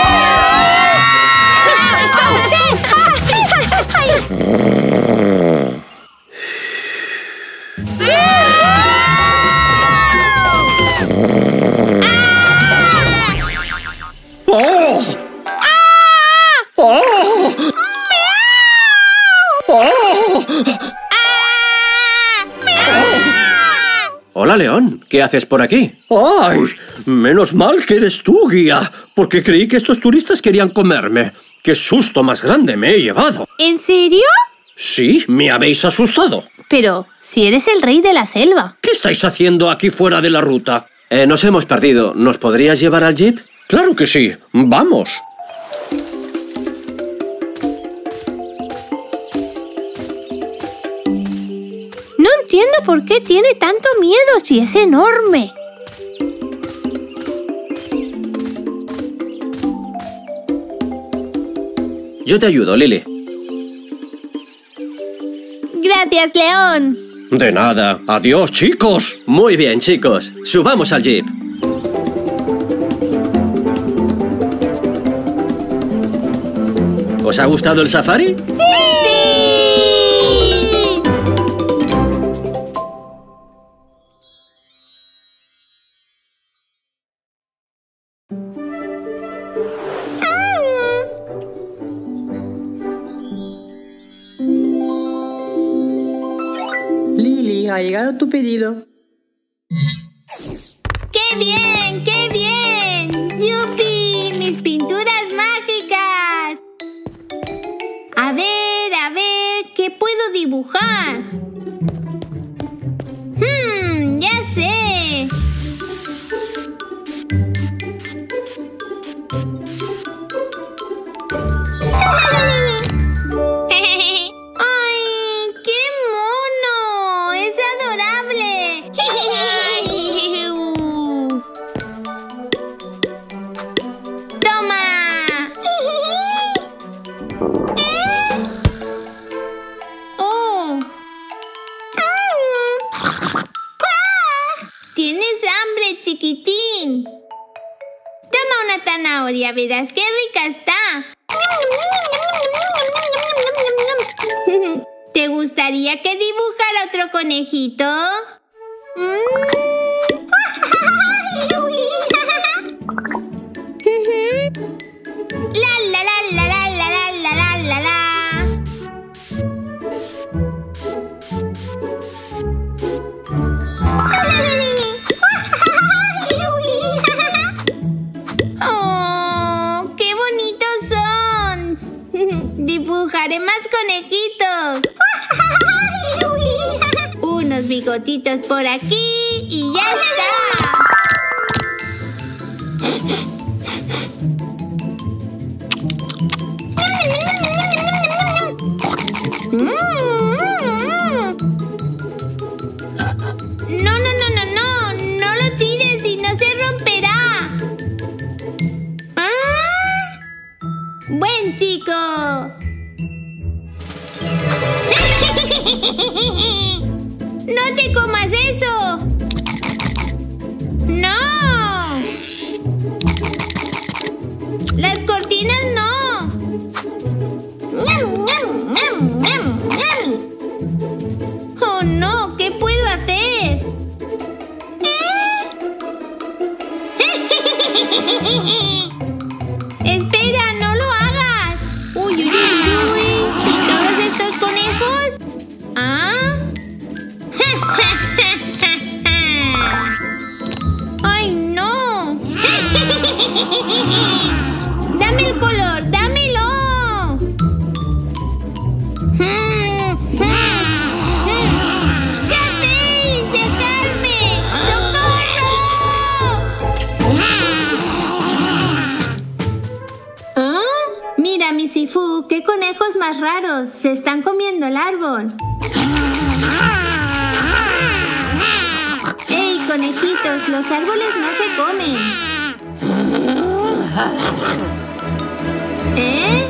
¡Oh! ¡Oh! Hola, León. ¿Qué haces por aquí? ¡Ay! Menos mal que eres tú, guía, porque creí que estos turistas querían comerme. ¡Qué susto más grande me he llevado! ¿En serio? Sí, me habéis asustado. Pero si eres el rey de la selva. ¿Qué estáis haciendo aquí fuera de la ruta? Nos hemos perdido. ¿Nos podrías llevar al jeep? ¡Claro que sí! ¡Vamos! No entiendo por qué tiene tanto miedo si es enorme. Yo te ayudo, Lily. Gracias, León. De nada. Adiós, chicos. Muy bien, chicos. Subamos al jeep. ¿Os ha gustado el safari? ¡Sí! Lily, ha llegado tu pedido. ¡Qué bien! ¡Qué bien! ¡Yupi! ¡Mis pinturas mágicas! A ver, ¿qué puedo dibujar? Ya sé. ¡Ay, qué mono! ¡Es adorable! ¡Toma! ¡Oh! ¿Tienes hambre, chiquitín? Toma una zanahoria, verás qué rica está. ¿Te gustaría que dibujara otro conejito? La la la la la la la la la la. ¡Oh, qué bonitos son! Dibujaré más conejitos. Unos bigotitos por aquí y ya está. No lo tires y no se romperá. ¡Buen chico! ¡No te comas eso! ¡No! ¡Las cortinas no! ¡Oh, no! ¿Qué puedo hacer? ¡Espera! ¡No lo hagas! ¡Uy, uy, uy, uy! ¿Y todos estos conejos? ¿Ah? ¡Ay, no! ¡Dame el color! ¡Dámelo! ¿Qué hacéis? ¡Dejadme! ¡Socorro! ¿Ah? Mira, mi Sifu. Fu, qué conejos más raros. Se están comiendo el árbol. ¡Ey, conejitos! Los árboles no se comen. ¿Eh?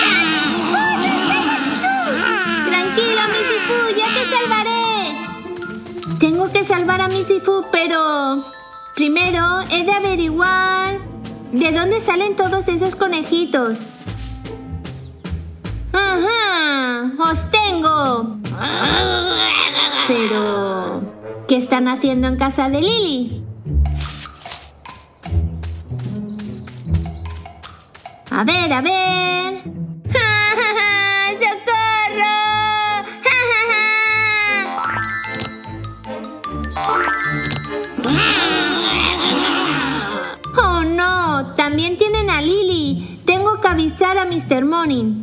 Tranquilo, Missy Fu, ya te salvaré. Tengo que salvar a Missy Fu, pero... primero he de averiguar... ¿de dónde salen todos esos conejitos? ¡Ajá! ¡Os tengo! Pero... ¿qué están haciendo en casa de Lily? A ver, a ver... ¡Socorro! ¡Oh, no! También tienen a Lily. Tengo que avisar a Mr. Morning.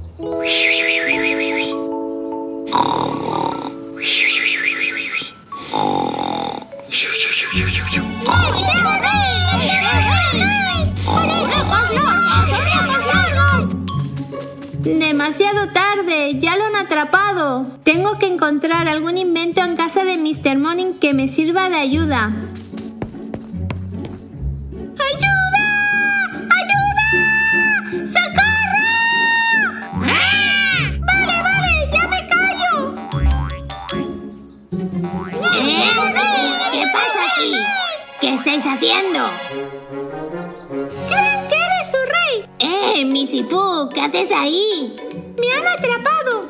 Demasiado tarde, ya lo han atrapado. Tengo que encontrar algún invento en casa de Mr. Morning que me sirva de ayuda. ¡Ayuda! ¡Ayuda! ¡Socorro! ¡Ah! Vale, ya me callo. ¿Qué pasa aquí? ¿Qué estáis haciendo? ¡Creen que eres su rey! Missy Fu, ¿qué haces ahí? ¡Me han atrapado!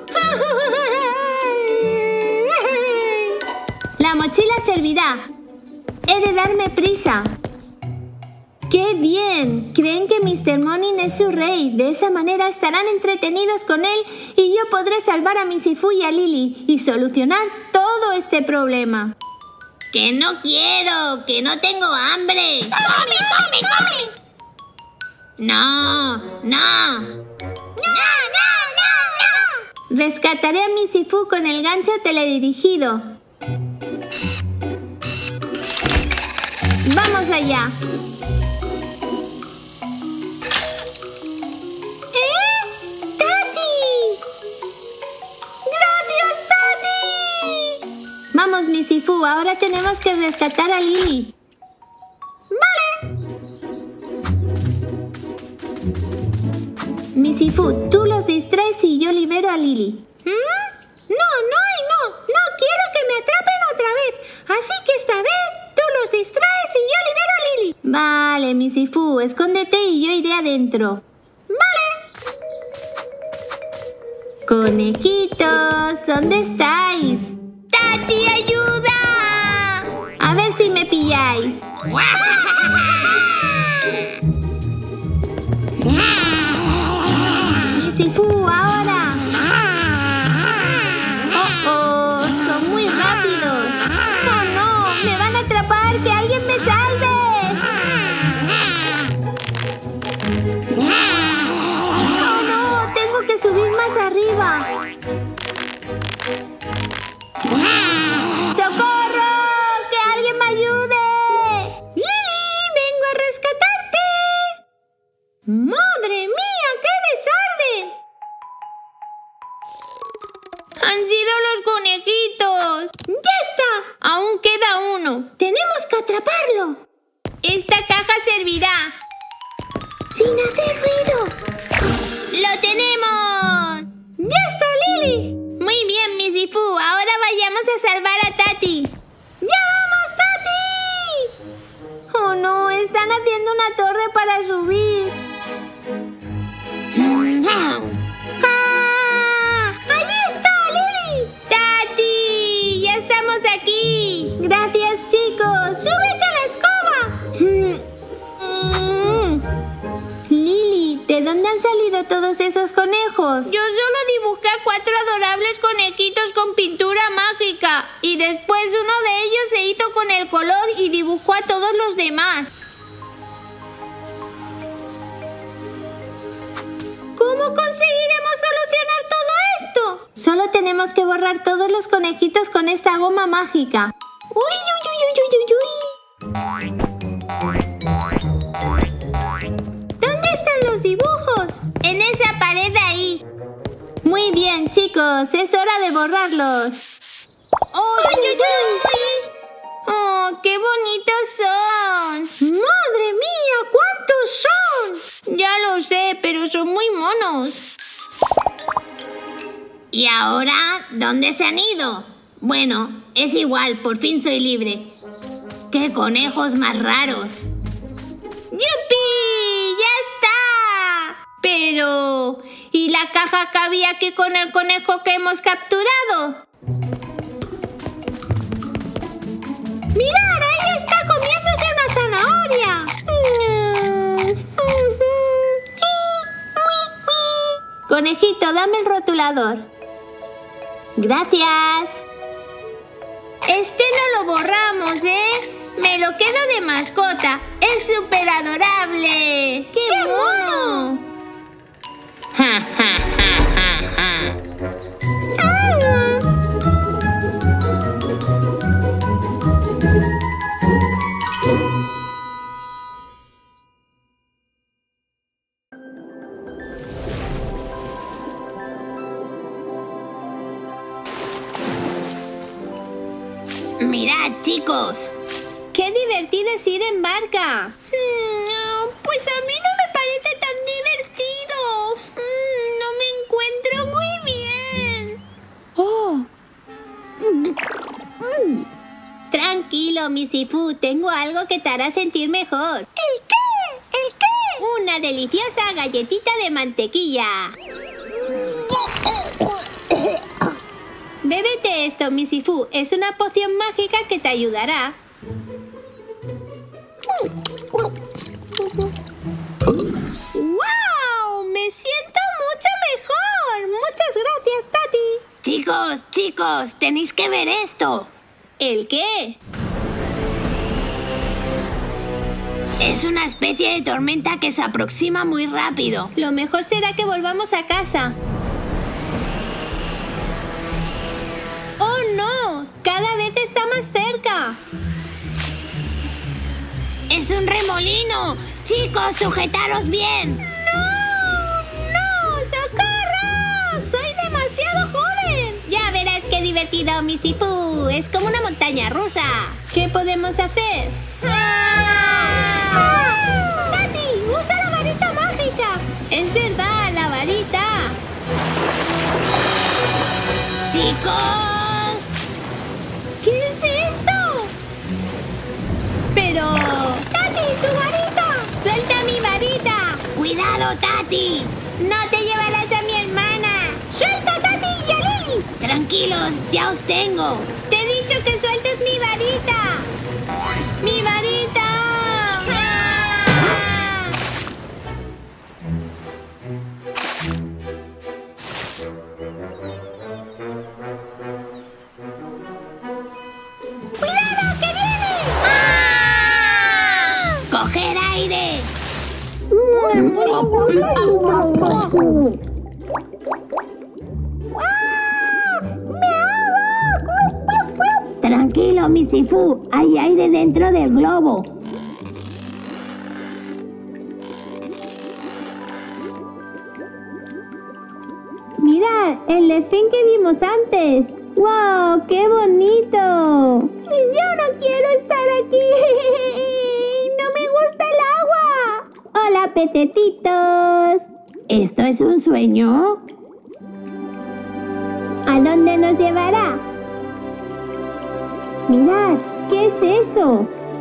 La mochila servirá. He de darme prisa. ¡Qué bien! Creen que Mr. Morning es su rey. De esa manera estarán entretenidos con él y yo podré salvar a Missy Fu y a Lily y solucionar todo este problema. ¡Que no quiero! ¡Que no tengo hambre! ¡Come! ¡No! Rescataré a Missy Fu con el gancho teledirigido. ¡Vamos allá! ¡Tati! ¡Gracias, Tati! Vamos, Missy Fu, ahora tenemos que rescatar a Lily. Missy Fu, tú los distraes y yo libero a Lily. No quiero que me atrapen otra vez. Así que esta vez tú los distraes y yo libero a Lily. Vale, Missy Fu, escóndete y yo iré adentro. Conejitos, ¿dónde estáis? ¡Tati, ayuda! A ver si me pilláis. Missy Fu, ahora. Oh, son muy rápidos. Oh no, me van a atrapar, que alguien me salve. Oh no, tengo que subir más arriba. ¡Socorro! ¡Que alguien me ayude! ¡Lily, vengo a rescatarte! ¡Madre mía, qué desorden! ¡Han sido los conejitos! ¡Ya está! Aún queda uno. ¡Tenemos que atraparlo! Esta caja servirá. ¡Sin hacer ruido! ¡Lo tenemos! ¡Ya está, Lily! Muy bien, Missy Fu. Ahora vayamos a salvar a Tati. ¡Ya vamos, Tati! Oh no, están haciendo una torre para subir. ¡Ahí está, Lily! ¡Tati! ¡Ya estamos aquí! Gracias, chicos. ¡Súbete a la escoba! Lily, ¿de dónde han salido todos esos conejos? Yo solo dibujé 4 adorables conejitos con pintura mágica y después uno de ellos se hizo con el color y dibujó a todos los demás. ¿Cómo conseguiremos solucionar todo esto? Solo tenemos que borrar todos los conejitos con esta goma mágica. ¿Dónde están los dibujos? En esa pared Muy bien, chicos, es hora de borrarlos. ¡Ay, ay, ay! ¡Oh, qué bonitos son! ¡Madre mía, cuántos son! Ya lo sé, pero son muy monos. ¿Y ahora dónde se han ido? Bueno, es igual, por fin soy libre. ¡Qué conejos más raros! ¡Yupi! ¡Ya está! Pero... ¿y la caja cabía aquí con el conejo que hemos capturado? ¡Mirad! ¡Ahí está comiéndose una zanahoria! Conejito, dame el rotulador. Gracias. Este no lo borramos, ¿eh? Me lo quedo de mascota. ¡Es súper adorable! ¡Qué mono! ¡Ja, ja, ja, ja, ja! Mirad, chicos. ¡Qué divertido es ir en barca! Pues a mí no me parece tan divertido. No me encuentro muy bien. ¡Oh! Tranquilo, Misifu. Tengo algo que te hará sentir mejor. ¿El qué? ¿El qué? Una deliciosa galletita de mantequilla. Bébete esto, Misifu. Es una poción mágica que te ayudará. ¡Wow! ¡Me siento mucho mejor! ¡Muchas gracias, Tati! Chicos, tenéis que ver esto. ¿El qué? Es una especie de tormenta que se aproxima muy rápido. Lo mejor será que volvamos a casa. ¡Oh, no! ¡Cada vez está más cerca! ¡Es un remolino! ¡Chicos, sujetaros bien! ¡No! ¡No! ¡Socorro! ¡Soy demasiado joven! Ya verás qué divertido, Misifu. Es como una montaña rusa. ¿Qué podemos hacer? ¡Ah! ¡Tati! ¡Usa la varita mágica! ¡Es verdad, la varita! ¡Chicos! ¿Qué es esto? Pero... ¡Tati, tu varita! ¡Suelta mi varita! ¡Cuidado, Tati! ¡No te llevarás a mi hermana! ¡Suelta, Tati y a Lili! Tranquilos, ya os tengo. ¡Te he dicho que sueltes mi varita! ¡Mi varita! ¡Ah! ¡Cuidado, que viene! ¡Ah! ¡Coger aire! Tranquilo, Misifu. Hay aire dentro del globo. Mirad, el delfín que vimos antes. ¡Wow! ¡Qué bonito! ¡Yo no quiero estar aquí! ¡No me gusta el agua! ¡Hola, pececitos! ¿Esto es un sueño? ¿A dónde nos llevará? Mirad, ¿qué es eso?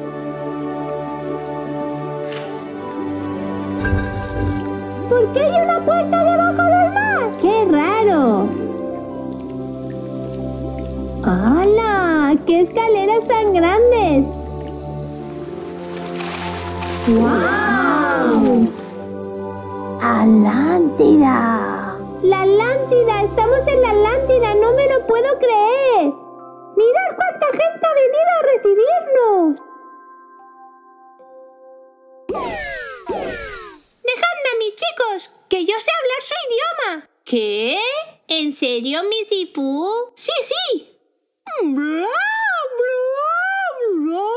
¿Por qué hay una puerta debajo del mar? ¡Qué raro! ¡Hala! ¡Qué escaleras tan grandes! ¡Wow! ¡Atlántida! ¡La Atlántida! ¡Estamos en la Atlántida! ¡No me lo puedo creer! ¡Mirad cuánta gente ha venido a recibirnos! ¡Dejadme a mí, chicos! ¡Que yo sé hablar su idioma! ¿Qué? ¿En serio, Misifu? ¡Sí, sí! ¡Bla, bla, bla,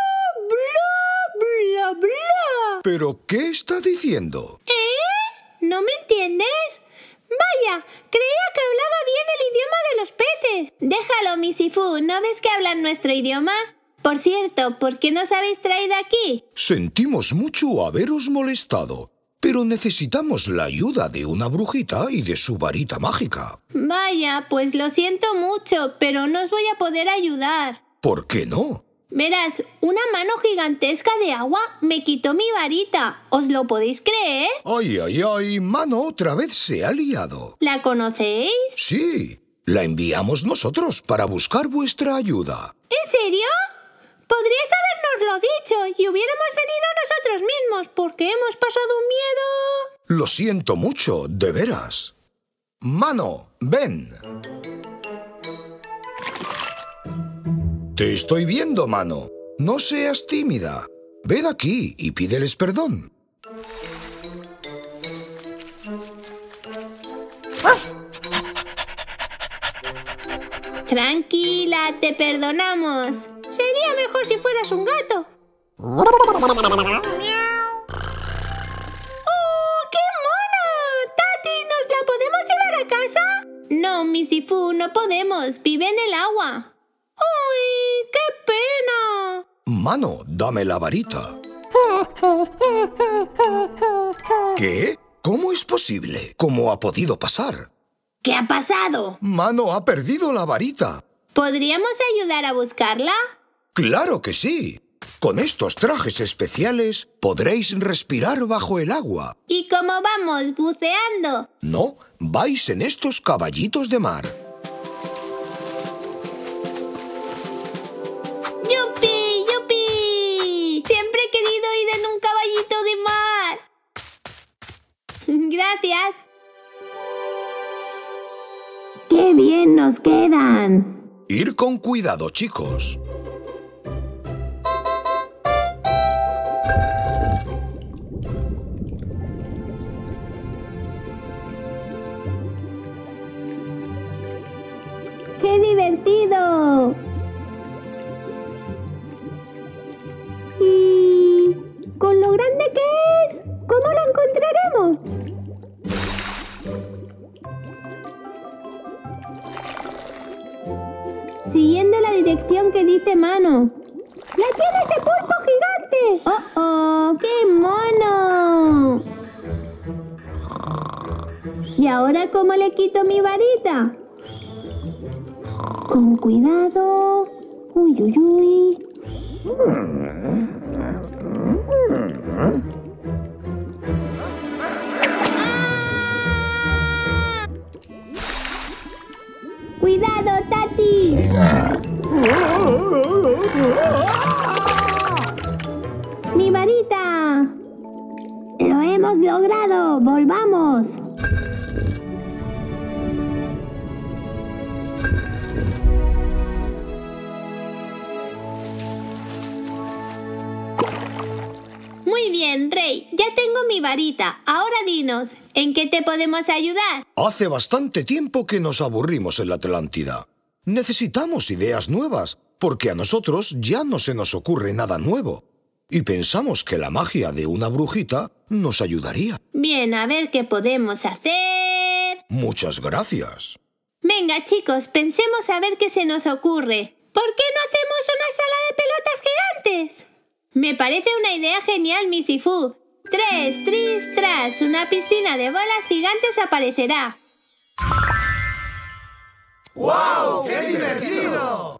bla, bla, bla, bla! ¿Pero qué está diciendo? ¿Eh? ¿No me entiendes? Vaya, creía que hablaba bien el idioma de los peces. Déjalo, Misifu, ¿no ves que hablan nuestro idioma? Por cierto, ¿por qué nos habéis traído aquí? Sentimos mucho haberos molestado, pero necesitamos la ayuda de una brujita y de su varita mágica. Vaya, pues lo siento mucho, pero no os voy a poder ayudar. ¿Por qué no? Verás, una mano gigantesca de agua me quitó mi varita. ¿Os lo podéis creer? ¡Ay, ay, ay! Mano otra vez se ha liado. ¿La conocéis? Sí, la enviamos nosotros para buscar vuestra ayuda. ¿En serio? Podríais habérnoslo dicho y hubiéramos venido nosotros mismos porque hemos pasado un miedo. Lo siento mucho, de veras. Mano, ven. Te estoy viendo, Mano. No seas tímida. Ven aquí y pídeles perdón. Tranquila, te perdonamos. Sería mejor si fueras un gato. ¡Oh, qué mona! ¡Tati, ¿nos la podemos llevar a casa? No, Misifu, no podemos. Vive en el agua. ¡Uy, qué pena! Mano, dame la varita. ¿Qué? ¿Cómo es posible? ¿Cómo ha podido pasar? ¿Qué ha pasado? Mano ha perdido la varita. ¿Podríamos ayudar a buscarla? ¡Claro que sí! Con estos trajes especiales podréis respirar bajo el agua. ¿Y cómo vamos? ¿Buceando? No, vais en estos caballitos de mar. ¡Yupi! ¡Yupi! Siempre he querido ir en un caballito de mar. Gracias. ¡Qué bien nos quedan! Ir con cuidado, chicos. ¡Qué divertido! ¿Y con lo grande que es? ¿Cómo lo encontraremos? Siguiendo la dirección que dice Mano. ¡Ya tiene ese pulpo gigante! ¡Oh, oh! ¡Qué mono! ¿Y ahora cómo le quito mi varita? Con cuidado. Uy, uy, uy. ¡Cuidado, Tati! ¡Mi varita! ¡Lo hemos logrado! ¡Volvamos! Muy bien, Rey. Ya tengo mi varita. Ahora dinos, ¿en qué te podemos ayudar? Hace bastante tiempo que nos aburrimos en la Atlántida. Necesitamos ideas nuevas, porque a nosotros ya no se nos ocurre nada nuevo. Y pensamos que la magia de una brujita nos ayudaría. Bien, a ver qué podemos hacer. Muchas gracias. Venga, chicos, pensemos a ver qué se nos ocurre. ¿Por qué no hacemos una sala de pelotas gigantes? Me parece una idea genial, Misifu. 3, tris, tras, una piscina de bolas gigantes aparecerá. ¡Wow! ¡Qué divertido!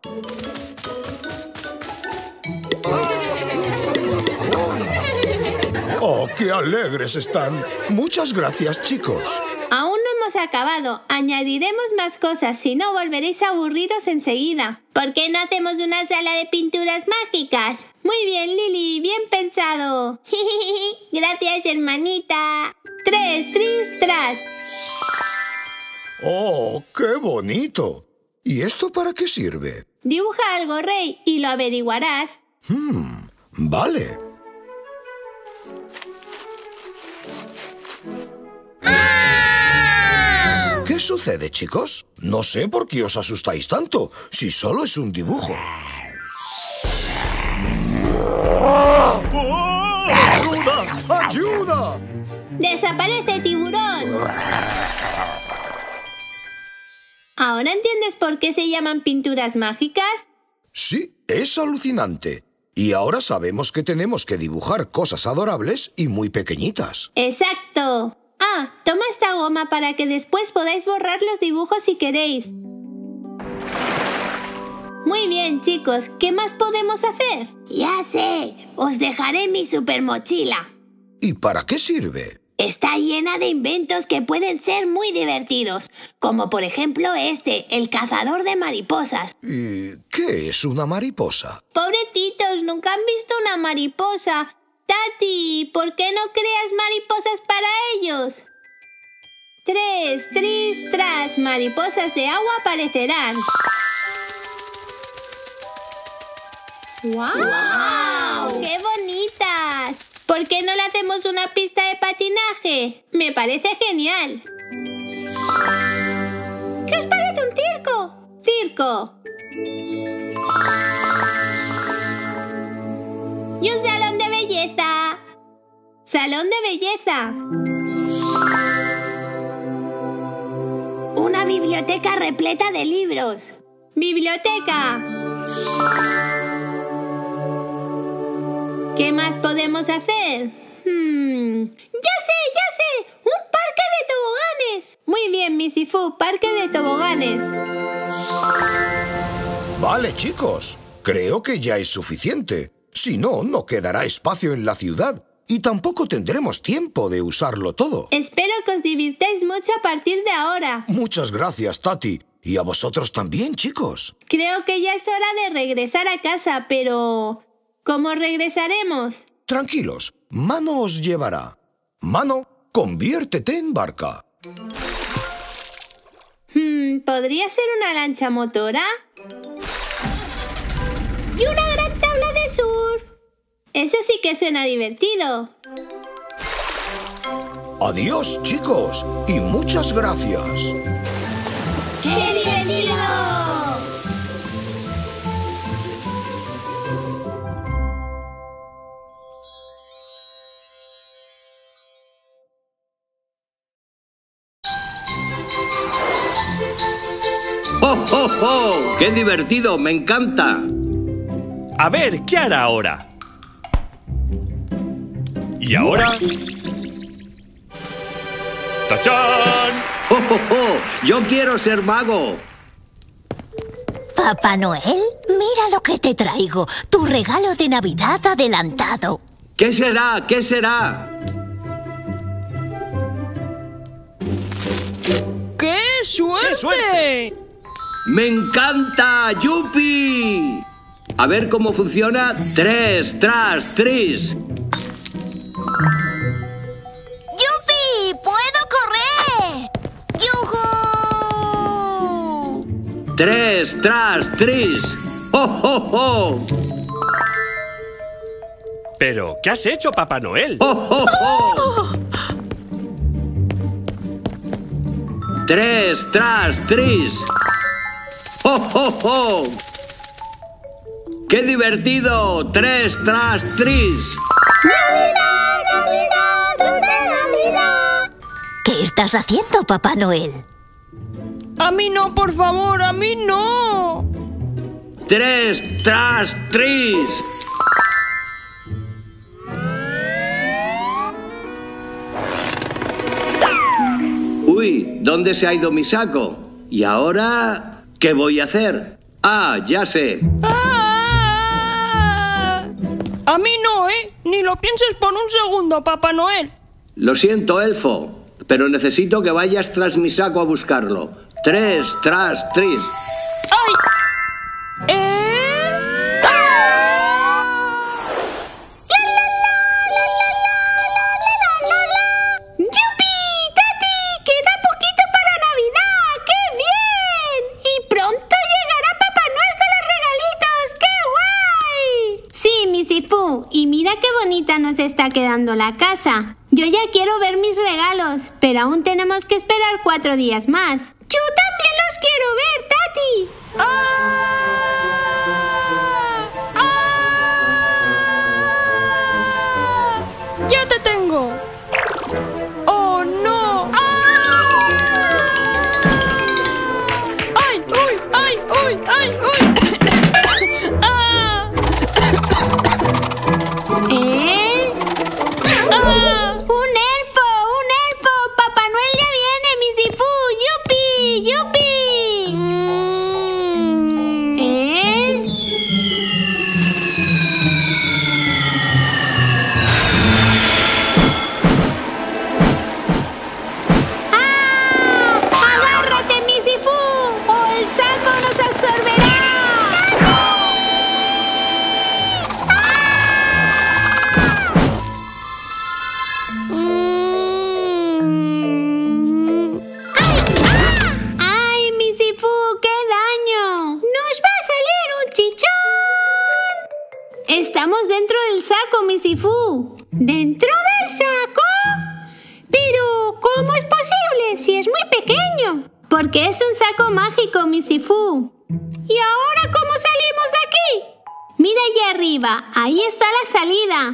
¡Oh, qué alegres están! Muchas gracias, chicos. Aún no hemos acabado. Añadiremos más cosas, si no volveréis aburridos enseguida. ¿Por qué no hacemos una sala de pinturas mágicas? Muy bien, Lili, bien pensado. Gracias, hermanita. 3, tris, tras. ¡Oh, qué bonito! ¿Y esto para qué sirve? Dibuja algo, Rey, y lo averiguarás. Vale. ¿Qué sucede, chicos? No sé por qué os asustáis tanto, si solo es un dibujo. ¡Oh! ¡Ayuda! ¡Ayuda! ¡Desaparece, tiburón! ¿Ahora entiendes por qué se llaman pinturas mágicas? Sí, es alucinante. Y ahora sabemos que tenemos que dibujar cosas adorables y muy pequeñitas. ¡Exacto! Ah, toma esta goma para que después podáis borrar los dibujos si queréis. Muy bien, chicos. ¿Qué más podemos hacer? Ya sé. Os dejaré mi supermochila. ¿Y para qué sirve? Está llena de inventos que pueden ser muy divertidos, como por ejemplo el cazador de mariposas. ¿Y qué es una mariposa? Pobrecitos, nunca han visto una mariposa. Tati, ¿por qué no creas mariposas para ellos? 3, tris, tras, mariposas de agua aparecerán. ¡Guau! ¡Qué bonitas! ¿Por qué no le hacemos una pista de patinaje? Me parece genial. ¿Qué os parece un circo? Circo. Y un salón de belleza. Salón de belleza. Una biblioteca repleta de libros. Biblioteca. ¿Qué más podemos hacer? ¡Ya sé! ¡Un parque de toboganes! Muy bien, Missy Fu, parque de toboganes. Vale, chicos. Creo que ya es suficiente. Si no, no quedará espacio en la ciudad. Y tampoco tendremos tiempo de usarlo todo. Espero que os divirtáis mucho a partir de ahora. Muchas gracias, Tati. Y a vosotros también, chicos. Creo que ya es hora de regresar a casa, pero... ¿cómo regresaremos? Tranquilos, Mano os llevará. Mano, conviértete en barca. ¿Podría ser una lancha motora? ¡Y una gran tabla de surf! Eso sí que suena divertido. Adiós, chicos, y muchas gracias. ¡Qué divertido! ¡Oh, oh, oh! ¡Qué divertido! ¡Me encanta! A ver, ¿qué hará ahora? ¿Y ahora? ¡Tachán! ¡Oh, oh, oh! ¡Yo quiero ser mago! ¿Papá Noel? Mira lo que te traigo. Tu regalo de Navidad adelantado. ¿Qué será? ¿Qué será? ¡Qué suerte! ¡Qué suerte! ¡Me encanta! ¡Yupi! A ver cómo funciona. 3, tras, tris. ¡Yupi! ¡Puedo correr! ¡Yujú! 3, tras, tris. ¡Oh, oh, oh! ¿Pero qué has hecho, Papá Noel? ¡Oh, oh, oh! 3, tras, tris. ¡Oh, oh, oh! ¡Qué divertido! 3, tras, tris. ¡Navidad, Navidad, dulce Navidad! ¿Qué estás haciendo, Papá Noel? ¡A mí no, por favor! ¡A mí no! 3, tras, tris. Uy, ¿dónde se ha ido mi saco? ¿Y ahora qué voy a hacer? Ah, ya sé. ¡Ah! A mí no, ¿eh? Ni lo pienses por un segundo, Papá Noel. Lo siento, Elfo, pero necesito que vayas tras mi saco a buscarlo. 3, tras, tris. ¡Ay! Y mira qué bonita nos está quedando la casa. Yo ya quiero ver mis regalos, pero aún tenemos que esperar 4 días más. ¡Yo también los quiero ver, Tati! ¡Ya te tengo! Estamos dentro del saco, Misifu. ¿Dentro del saco? Pero, ¿cómo es posible si es muy pequeño? Porque es un saco mágico, Misifu. ¿Y ahora cómo salimos de aquí? Mira allá arriba, ahí está la salida.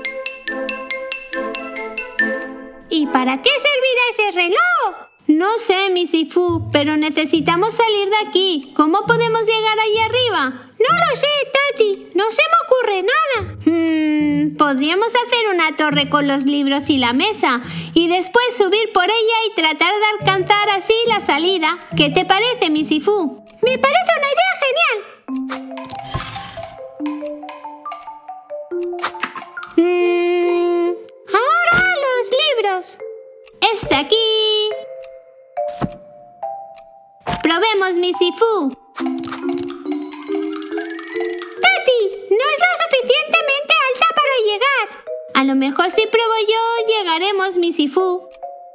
¿Y para qué servirá ese reloj? No sé, Misifu, pero necesitamos salir de aquí. ¿Cómo podemos llegar allá arriba? No lo sé, Tati. No se me ocurre nada. Podríamos hacer una torre con los libros y la mesa y después subir por ella y tratar de alcanzar así la salida. ¿Qué te parece, Misifu? Me parece una idea genial. Ahora los libros. Aquí. Probemos, Misifu. Tati, no es lo suficientemente alta para llegar. A lo mejor si pruebo yo, llegaremos, Misifu.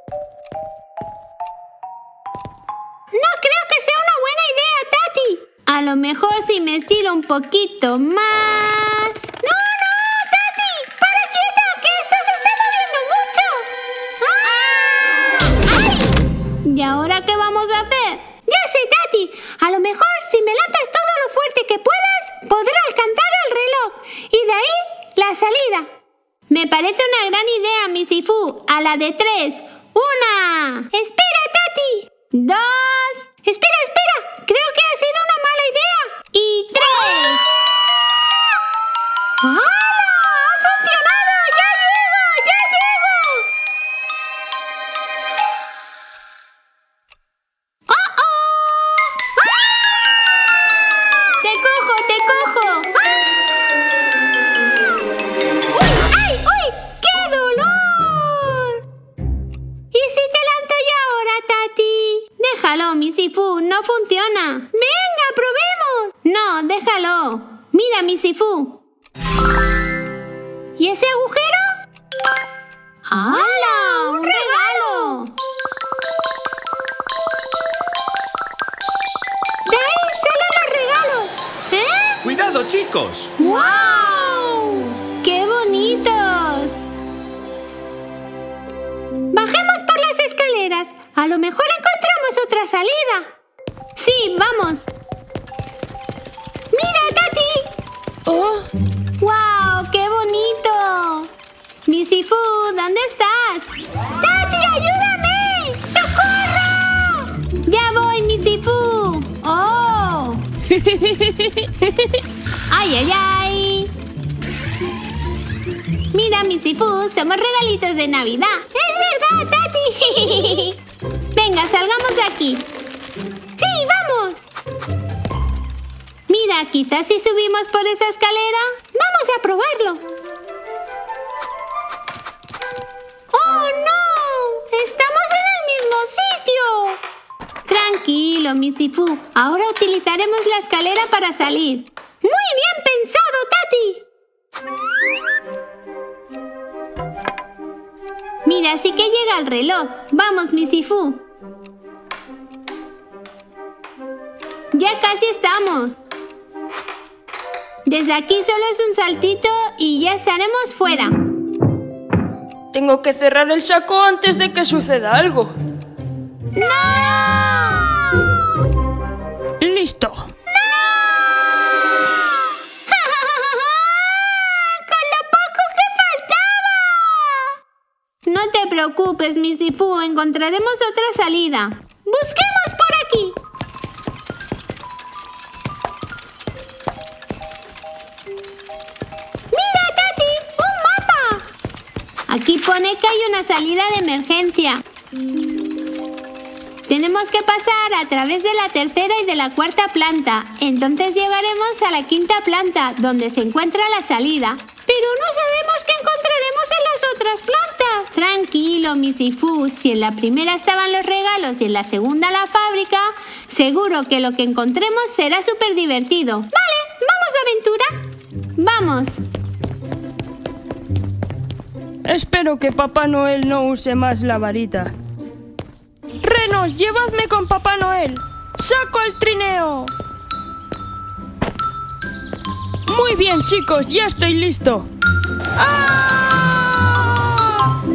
No creo que sea una buena idea, Tati. A lo mejor si me estiro un poquito más. ¡No, no, Tati! ¡Para quieta! ¡Que esto se está moviendo mucho! ¡Ah! ¡Ay! ¿Y ahora qué vamos a hacer? Ya sé, Tati. A lo mejor si me lanzas todo lo fuerte que puedas, podré alcanzar el reloj. Y de ahí, la salida. Me parece una gran idea, Misifu. A la de 3. 1. ¡Espera, Tati! 2. ¡Espera, espera! Creo que ha sido una mala idea. Y 3. ¡Hala! ¡Ha funcionado! ¡Ya llego! ¡Ya llego! ¡Oh, oh! ¡Ah! ¡Te cojo, te cojo! ¡Ah! ¡Uy! ¡Ay! ¡Uy! ¡Qué dolor! ¿Y si te lanzo yo ahora, Tati? Déjalo, Misifu, no funciona. ¡Venga, probemos! No, déjalo. Mira, Misifu. ¿Y ese agujero? ¡Hala! ¡Un regalo! ¡De ahí salen los regalos! ¿Eh? ¡Cuidado, chicos! ¡Wow! ¡Qué bonitos! Bajemos por las escaleras. A lo mejor encontramos otra salida. Sí, vamos. ¡Mira, Tati! ¡Oh! ¡Wow! ¡Qué bonito! Misifu, ¿dónde estás? ¡Tati, ayúdame! ¡Socorro! ¡Ya voy, Misifu! ¡Oh! ¡Ay, ay, ay! Mira, Misifu, somos regalitos de Navidad. ¡Es verdad, Tati! Venga, salgamos de aquí. ¡Sí, vamos! Mira, quizás si subimos por esa escalera, vamos a probarlo. ¡Oh, no! ¡Estamos en el mismo sitio! Tranquilo, Misifu. Ahora utilizaremos la escalera para salir. ¡Muy bien pensado, Tati! Mira, sí que llega el reloj. Vamos, Misifu. Ya casi estamos. Desde aquí solo es un saltito y ya estaremos fuera. Tengo que cerrar el saco antes de que suceda algo. ¡No! ¡Listo! No te preocupes, Misifu, encontraremos otra salida. ¡Busquemos por aquí! ¡Mira, Tati! ¡Un mapa! Aquí pone que hay una salida de emergencia. Tenemos que pasar a través de la tercera y de la cuarta planta. Entonces llegaremos a la quinta planta, donde se encuentra la salida. Pero no sabemos qué encontraremos en las otras plantas. Tranquilo, Misifu. Si en la primera estaban los regalos y en la segunda la fábrica, seguro que lo que encontremos será súper divertido. Vale, ¿vamos a aventura? ¡Vamos! Espero que Papá Noel no use más la varita. ¡Renos, llevadme con Papá Noel! ¡Saco el trineo! Muy bien, chicos, ya estoy listo. ¡Ah!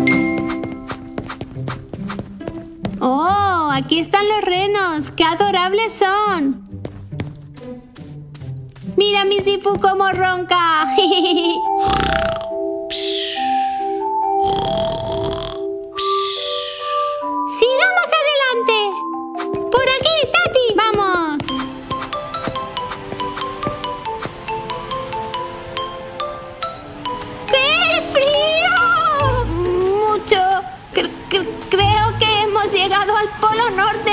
¡Oh! Aquí están los renos. ¡Qué adorables son! ¡Mira mi Sifu cómo ronca! ¡Sigamos adelante! ¡Por aquí, Tati! ¡Vamos! ¡Qué frío! Mucho. Creo que hemos llegado al Polo Norte.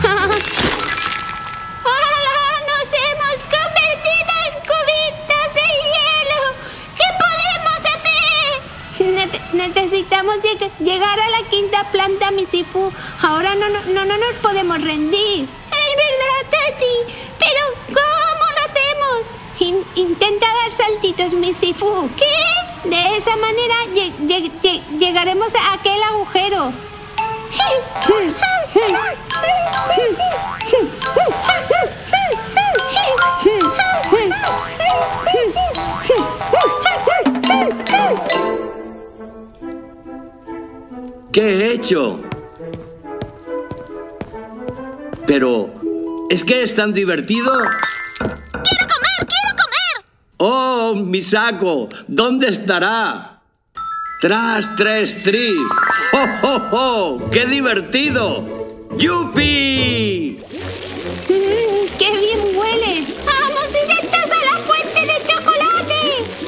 ¡Nos hemos convertido en cubitos de hielo! ¿Qué podemos hacer? Necesitamos llegar a la quinta planta, mi Sifu. Ahora no nos podemos rendir. Es verdad, Tati. Pero ¿cómo lo hacemos? Intenta dar saltitos, mi Sifu. ¿Qué? De esa manera llegaremos a aquel agujero. ¿Qué he hecho? Pero, ¿es que es tan divertido? ¡Quiero comer! ¡Quiero comer! ¡Oh, mi saco! ¿Dónde estará? ¡Tras, tres, tri! ¡Oh, oh, oh! ¡Qué divertido! ¡Yupi! ¡Qué bien huele! ¡Vamos directos a la fuente de chocolate!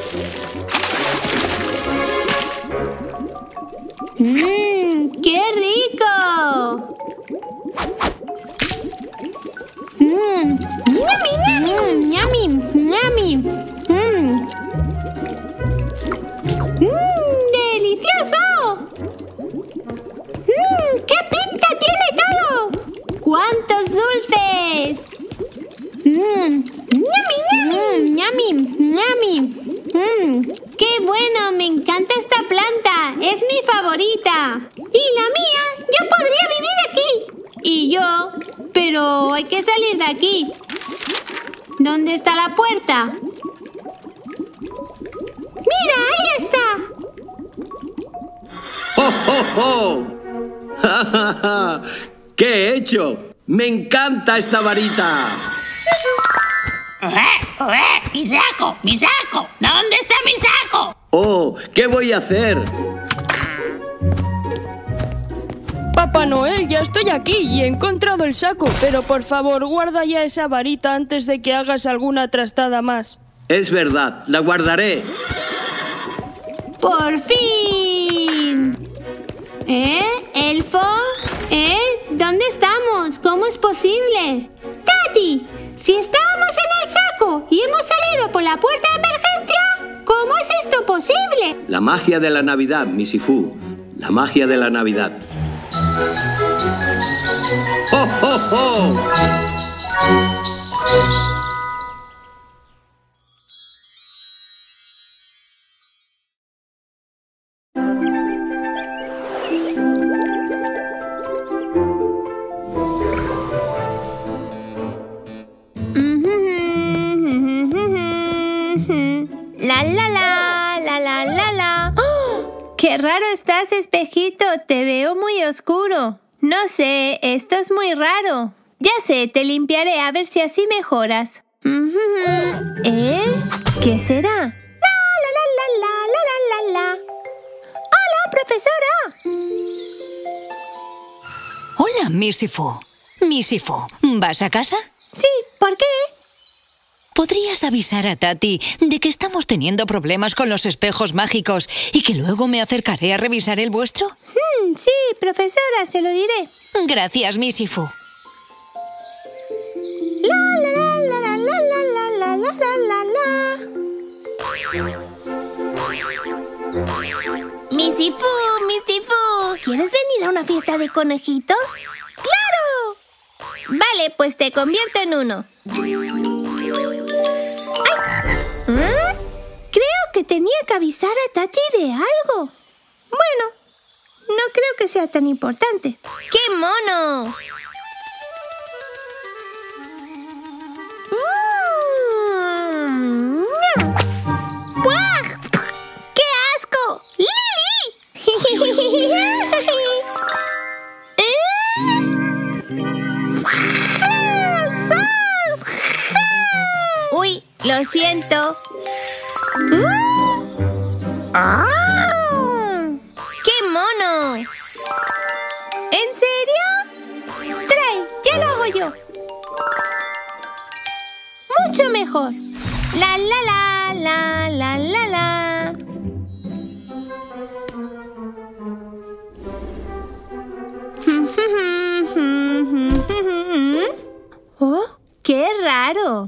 ¡Qué rico! ¡Yummy, yummy! ¡Delicioso! ¡Qué pinta tiene todo! ¡Cuántos dulces! ¡Yummy! ¡Qué bueno! Me encanta esta planta. Es mi favorita. Y la mía. Yo podría vivir aquí. Y yo. Pero hay que salir de aquí. ¿Dónde está la puerta? ¡Mira! ¡Ahí está! ¡Oh, oh, oh! ¡Ja, ja, ja! ¿Qué he hecho? ¡Me encanta esta varita! ¡Mi saco! ¡Mi saco! ¿Dónde está mi saco? ¡Oh! ¿Qué voy a hacer? Papá Noel, ya estoy aquí y he encontrado el saco. Pero por favor, guarda ya esa varita antes de que hagas alguna trastada más. Es verdad, la guardaré. ¡Por fin! ¿Elfo? ¿Dónde estamos? ¿Cómo es posible? ¡Tati! Si estábamos en el saco y hemos salido por la puerta de emergencia, ¿cómo es esto posible? La magia de la Navidad, mi Sifu. La magia de la Navidad. ¡Oh, oh, oh! La. ¡Oh! ¡Qué raro estás, espejito! Te veo muy oscuro. No sé, esto es muy raro. Ya sé, te limpiaré a ver si así mejoras. ¿Qué será? La. ¡Hola, profesora! Hola, Miss Sifu. Miss Sifu, ¿vas a casa? Sí, ¿por qué? ¿Podrías avisar a Tati de que estamos teniendo problemas con los espejos mágicos y que luego me acercaré a revisar el vuestro? Sí, profesora, se lo diré. Gracias, Miss Sifu. La. Mi Sifu, ¿quieres venir a una fiesta de conejitos? ¡Claro! Vale, pues te convierto en uno. ¡Ay! Creo que tenía que avisar a Tati de algo. Bueno, no creo que sea tan importante. ¡Qué mono! Lo siento. ¡Qué mono! ¿En serio? Trae, ya lo hago yo. Mucho mejor. La la la la la la la. ¡Oh! ¡Qué raro!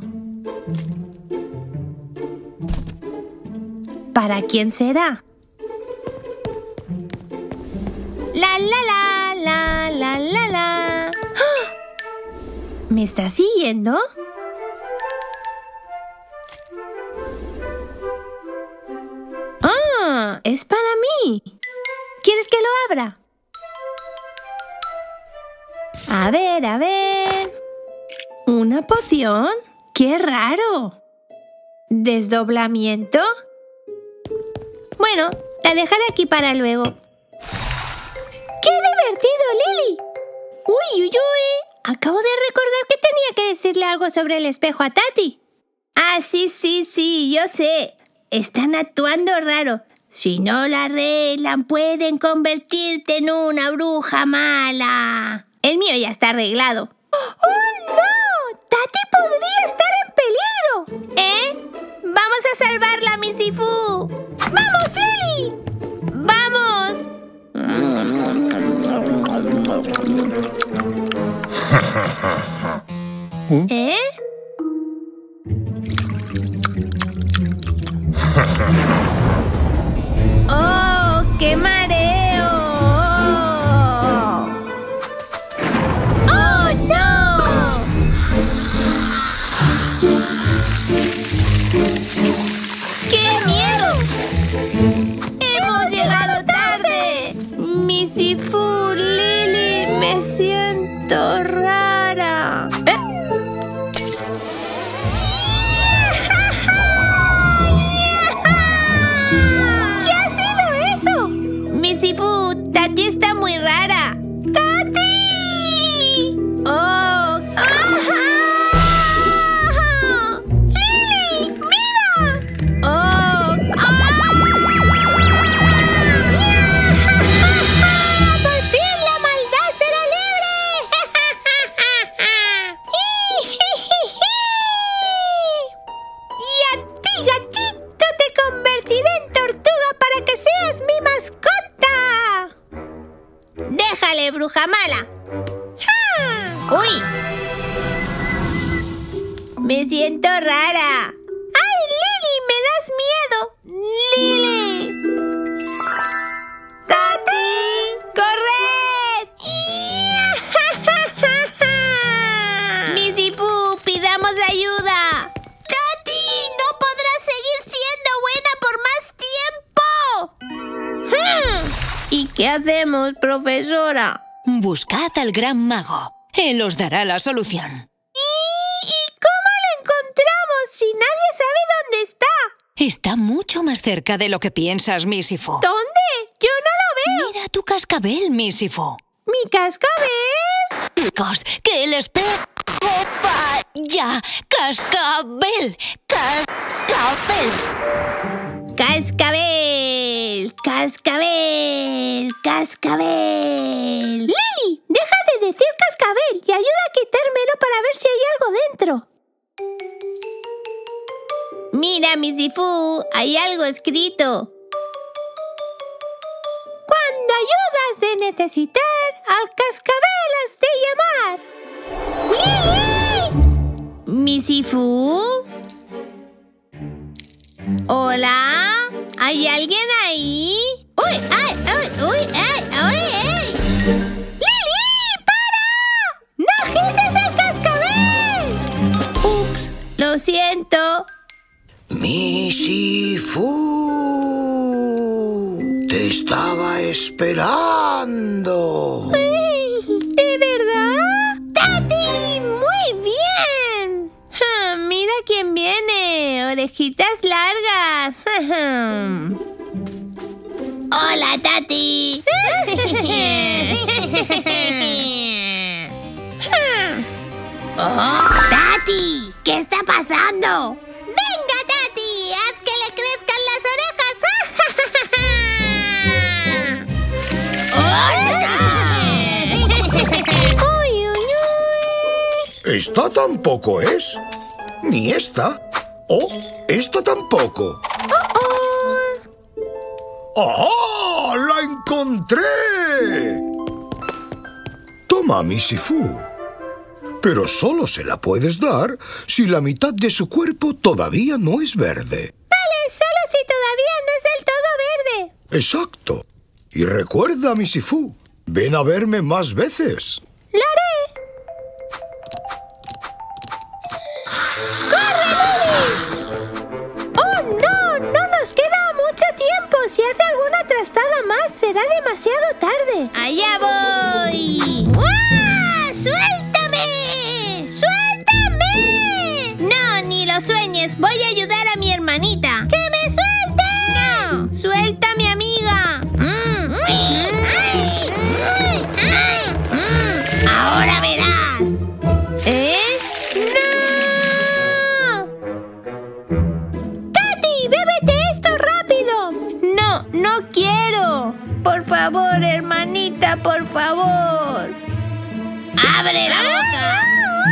¿Para quién será? La la la la la la la. ¡Ah! ¿Me está siguiendo? ¡Ah! ¡Es para mí! ¿Quieres que lo abra? A ver, a ver. ¿Una poción? ¡Qué raro! ¿Desdoblamiento? Bueno, la dejaré aquí para luego. ¡Qué divertido, Lily! ¡Uy, uy, uy! Acabo de recordar que tenía que decirle algo sobre el espejo a Tati. Ah, sí, yo sé. Están actuando raro. Si no la arreglan, pueden convertirte en una bruja mala. El mío ya está arreglado. ¡Oh, no! ¡Tati podría estar en peligro! ¿Eh? ¡Vamos a salvarla, Misifu! ¡Vamos, Lily! ¡Vamos! ¿Eh? ¡Oh, qué mareo! ¡Oh, no! ¡Qué miedo! ¡Hemos llegado tarde! Misifu, Lily, me siento rara. Misifu, Tati está muy rara. ¡Tati! ¡Oh! ¡Ajá! ¡Lily! ¡Mira! ¡Oh! ¡Por fin la maldad será libre! Y a ti, gatito, te convertiré en tortuga para que seas mi mascota. ¡Déjale, bruja mala! ¡Ah! ¡Uy! Me siento rara. ¡Ay, Lily! ¡Me das miedo! ¡Lily! ¡Tati! ¡Corred! ¡Misifu! ¡Pidamos ayuda! ¡Tati! ¡No podrás seguir siendo buena por más tiempo! ¿Y qué hacemos, profesora? Buscad al gran mago. Él os dará la solución. ¿Y cómo lo encontramos si nadie sabe dónde está? Está mucho más cerca de lo que piensas, Misifu. ¿Dónde? Yo no lo veo. Mira tu cascabel, Misifu. ¿Mi cascabel? Chicos, que el espejo falla. ¡Cascabel! ¡Cascabel! ¡Cascabel! ¡Cascabel! ¡Cascabel! ¡Lily! ¡Deja de decir cascabel y ayuda a quitármelo para ver si hay algo dentro! Mira, Misifu, hay algo escrito. Cuando ayudas de necesitar, al cascabel has de llamar. ¡Lily! ¿Misifu? ¿Hola? ¿Hay alguien ahí? ¡Uy! ¡Ay! ¡Uy! ¡Uy! ¡Ay! ¡Uy! ¡Ay! ¡Lily! ¡Para! ¡No agites el cascabel! ¡Ups! Lo siento. Misifu, te estaba esperando. ¿De verdad? ¡Tati! ¡Muy bien! ¡Mira quién viene! ¡Orejitas largas! ¡Hola, Tati! ¡Oh! ¡Tati! ¿Qué está pasando? ¡Venga! Esta tampoco es. Ni esta. Oh, esta tampoco. ¡Ah! ¡La encontré! Toma, Missy Fu. Pero solo se la puedes dar si la mitad de su cuerpo todavía no es verde. Vale, solo si todavía no es del todo verde. Exacto. Y recuerda, Missy Fu, ven a verme más veces. ¡Lo haré! ¡Corre, Lily! ¡Oh, no! ¡No nos queda mucho tiempo! Si hace alguna trastada más, será demasiado tarde. ¡Allá voy! ¡Ah! ¡Suéltame! ¡Suéltame! No, ni lo sueñes. Voy a ayudar a mi hermanita. ¡Que me suelte! ¡No! ¡Suelta a mi amiga! ¡Ahora verás! ¡No! ¡Tati, bébete esto rápido! No, no quiero. Por favor, hermanita, por favor. ¡Abre la boca!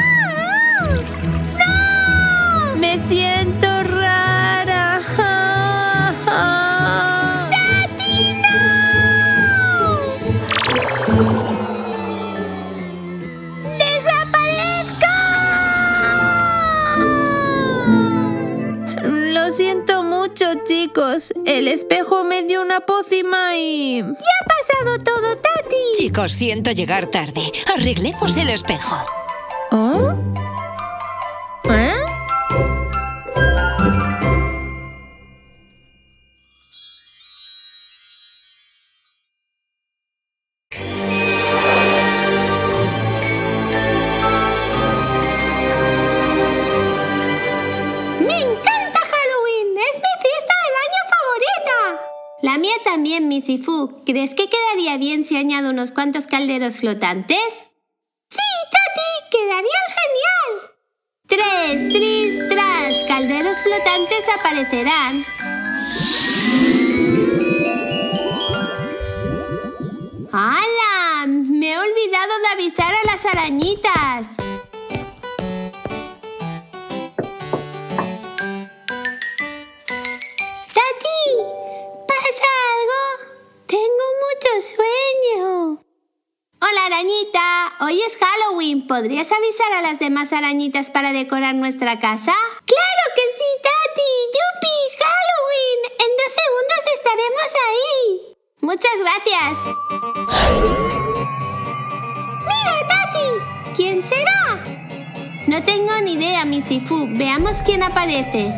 ¡No! Me siento rara. ¡Tati, no! Lo siento mucho, chicos. El espejo me dio una pócima y... ¡Ya ha pasado todo, Tati! Chicos, siento llegar tarde. Arreglemos el espejo. ¿Oh? ¿Eh? La mía también, Missy Fu. ¿Crees que quedaría bien si añado unos cuantos calderos flotantes? ¡Sí, Tati! ¡Quedarían genial! 3, tris, tras. Calderos flotantes aparecerán. ¡Hala! Me he olvidado de avisar a las arañitas. Sueño. Hola, arañita. Hoy es Halloween. ¿Podrías avisar a las demás arañitas para decorar nuestra casa? ¡Claro que sí, Tati! ¡Yupi! ¡Halloween! En 2 segundos estaremos ahí. ¡Muchas gracias! ¡Mira, Tati! ¿Quién será? No tengo ni idea, Missy Fu. Veamos quién aparece.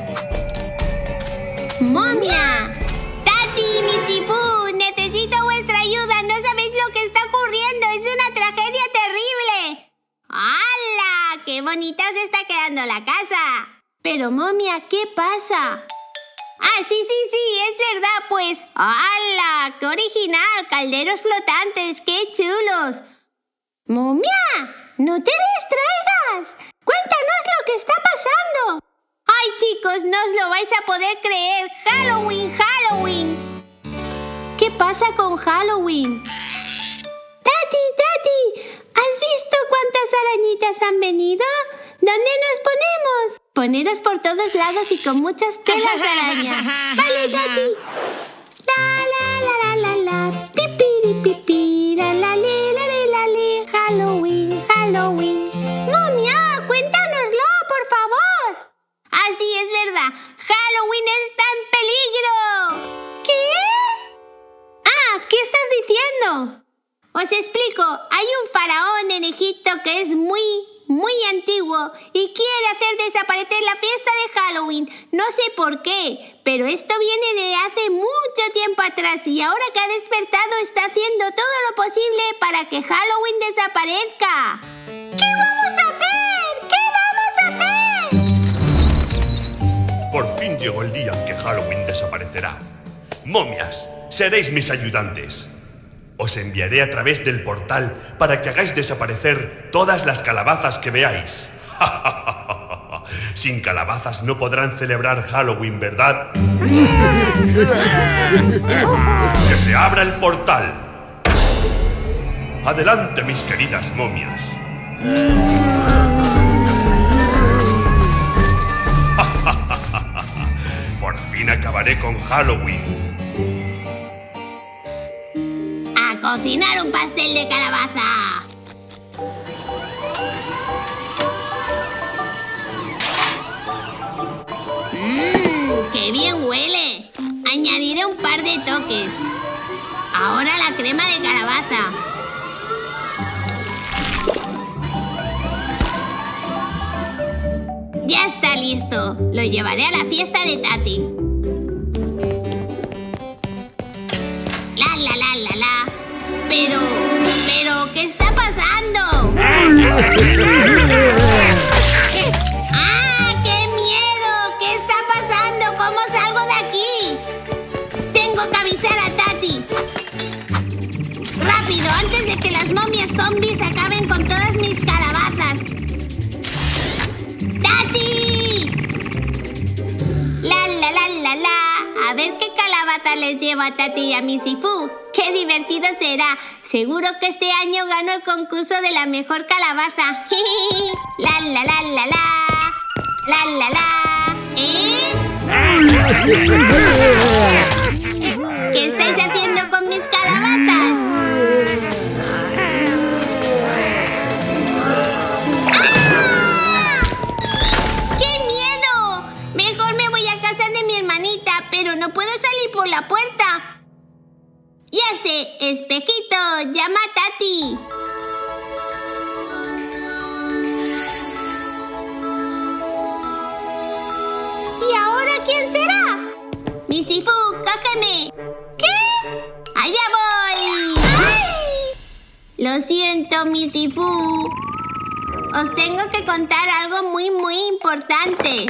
¡Momia! ¡Tati, Missy Fu! ¡Necesito vuestra ayuda! ¡No sabéis lo que está ocurriendo! ¡Es una tragedia terrible! ¡Hala! ¡Qué bonita os está quedando la casa! Pero, Momia, ¿qué pasa? ¡Ah, sí! ¡Es verdad, pues! ¡Hala! ¡Qué original! ¡Calderos flotantes! ¡Qué chulos! ¡Momia! ¡No te distraigas! ¡Cuéntanos lo que está pasando! ¡Ay, chicos! ¡No os lo vais a poder creer! ¡Halloween! ¡Halloween! ¿Qué pasa con Halloween? Tati, ¿has visto cuántas arañitas han venido? ¿Dónde nos ponemos? Poneros por todos lados y con muchas telas de araña. Vale, Tati. La, pipiri, la, li, Halloween, Halloween. Momia, cuéntanoslo, por favor. Así es verdad. Halloween está en peligro. ¿Qué? ¿Qué estás diciendo? Os explico. Hay un faraón en Egipto que es muy antiguo y quiere hacer desaparecer la fiesta de Halloween. No sé por qué, pero esto viene de hace mucho tiempo atrás y ahora que ha despertado está haciendo todo lo posible para que Halloween desaparezca. ¿Qué vamos a hacer? Por fin llegó el día en que Halloween desaparecerá. Momias, seréis mis ayudantes. Os enviaré a través del portal para que hagáis desaparecer todas las calabazas que veáis. Sin calabazas no podrán celebrar Halloween, ¿verdad? ¡Que se abra el portal! Adelante, mis queridas momias. Halloween. ¡A cocinar un pastel de calabaza! ¡Qué bien huele! Añadiré un par de toques. Ahora la crema de calabaza. Ya está listo. Lo llevaré a la fiesta de Tati. La. Pero, ¿qué está pasando? ¡Ah, qué miedo! ¿Qué está pasando? ¿Cómo salgo de aquí? Tengo que avisar a Tati. Rápido, antes de que las momias zombies acaben con todas mis calabazas. ¡Tati! La. A ver qué calabaza les llevo a Tati y a Misifu. ¡Qué divertido será! Seguro que este año gano el concurso de la mejor calabaza. La. ¿Eh? ¿Qué estáis haciendo con mis calabazas? ¡Ah! ¡Qué miedo! Mejor me voy a casa de mi hermanita, pero no puedo salir por la puerta. Ya sé, espejito, llama a Tati. ¿Y ahora quién será? Misifu, cógeme. ¿Qué? ¡Allá voy! ¡Ay! Lo siento, Misifu. Os tengo que contar algo muy importante.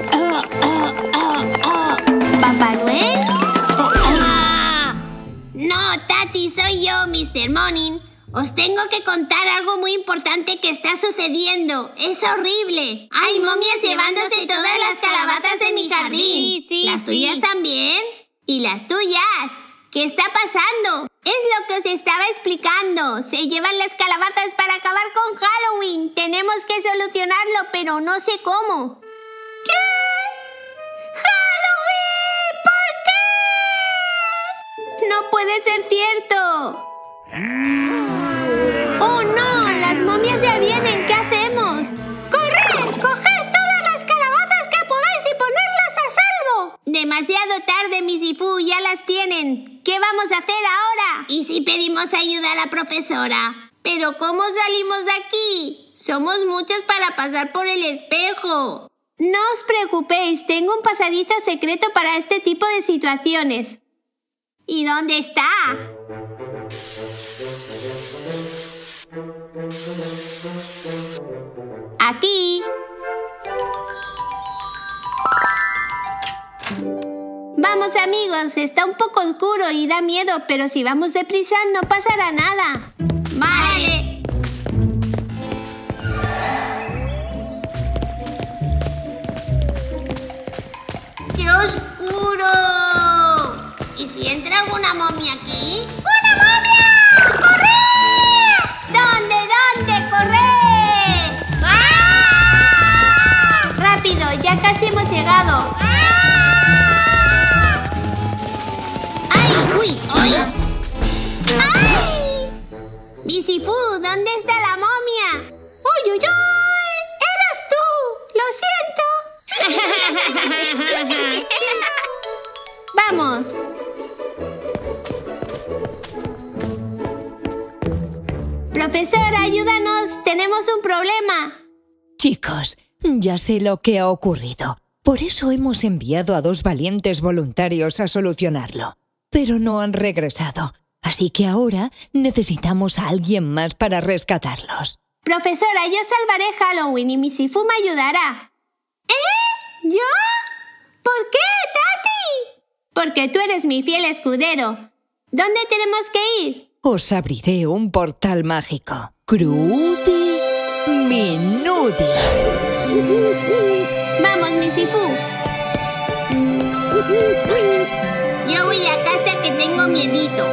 ¿Papá Noel? No, Tati, soy yo, Mr. Morning. Os tengo que contar algo muy importante que está sucediendo. Es horrible. Hay momias llevándose todas las calabazas de mi jardín. Sí, ¿las tuyas también? ¿Y las tuyas? ¿Qué está pasando? Es lo que os estaba explicando. Se llevan las calabazas para acabar con Halloween. Tenemos que solucionarlo, pero no sé cómo. ¿Qué? ¡Halloween! ¿Por qué? No puede ser cierto. ¡Oh, no! ¡Las momias ya vienen! ¿Qué hacemos? ¡Corred! ¡Coged todas las calabazas que podáis y ponerlas a salvo! Demasiado tarde, Misifu, ya las tienen. ¿Qué vamos a hacer ahora? ¿Y si pedimos ayuda a la profesora? ¿Pero cómo salimos de aquí? Somos muchos para pasar por el espejo. No os preocupéis, tengo un pasadizo secreto para este tipo de situaciones. ¿Y dónde está? Aquí. Vamos, amigos, está un poco oscuro y da miedo, pero si vamos deprisa no pasará nada. Vale. ¡Qué oscuro! ¿Y si entra alguna momia aquí? ¡Una momia! ¡Corre! ¿Dónde? ¡Corre! ¡Ah! ¡Rápido! Ya casi hemos llegado. ¡Ay! ¡Uy! ¡Ay! ¡Ay! Misifu, ¿dónde está la momia? ¡Uy, uy, uy! ¡Eras tú! ¡Lo siento! ¡Vamos! Profesora, ayúdanos. Tenemos un problema. Chicos, ya sé lo que ha ocurrido. Por eso hemos enviado a 2 valientes voluntarios a solucionarlo. Pero no han regresado. Así que ahora necesitamos a alguien más para rescatarlos. Profesora, yo salvaré Halloween y Misifu me ayudará. ¿Eh? ¿Yo? ¿Por qué, Tati? Porque tú eres mi fiel escudero. ¿Dónde tenemos que ir? Os abriré un portal mágico. Crudi Minudi. Vamos, Misifu. Yo voy a casa que tengo miedito.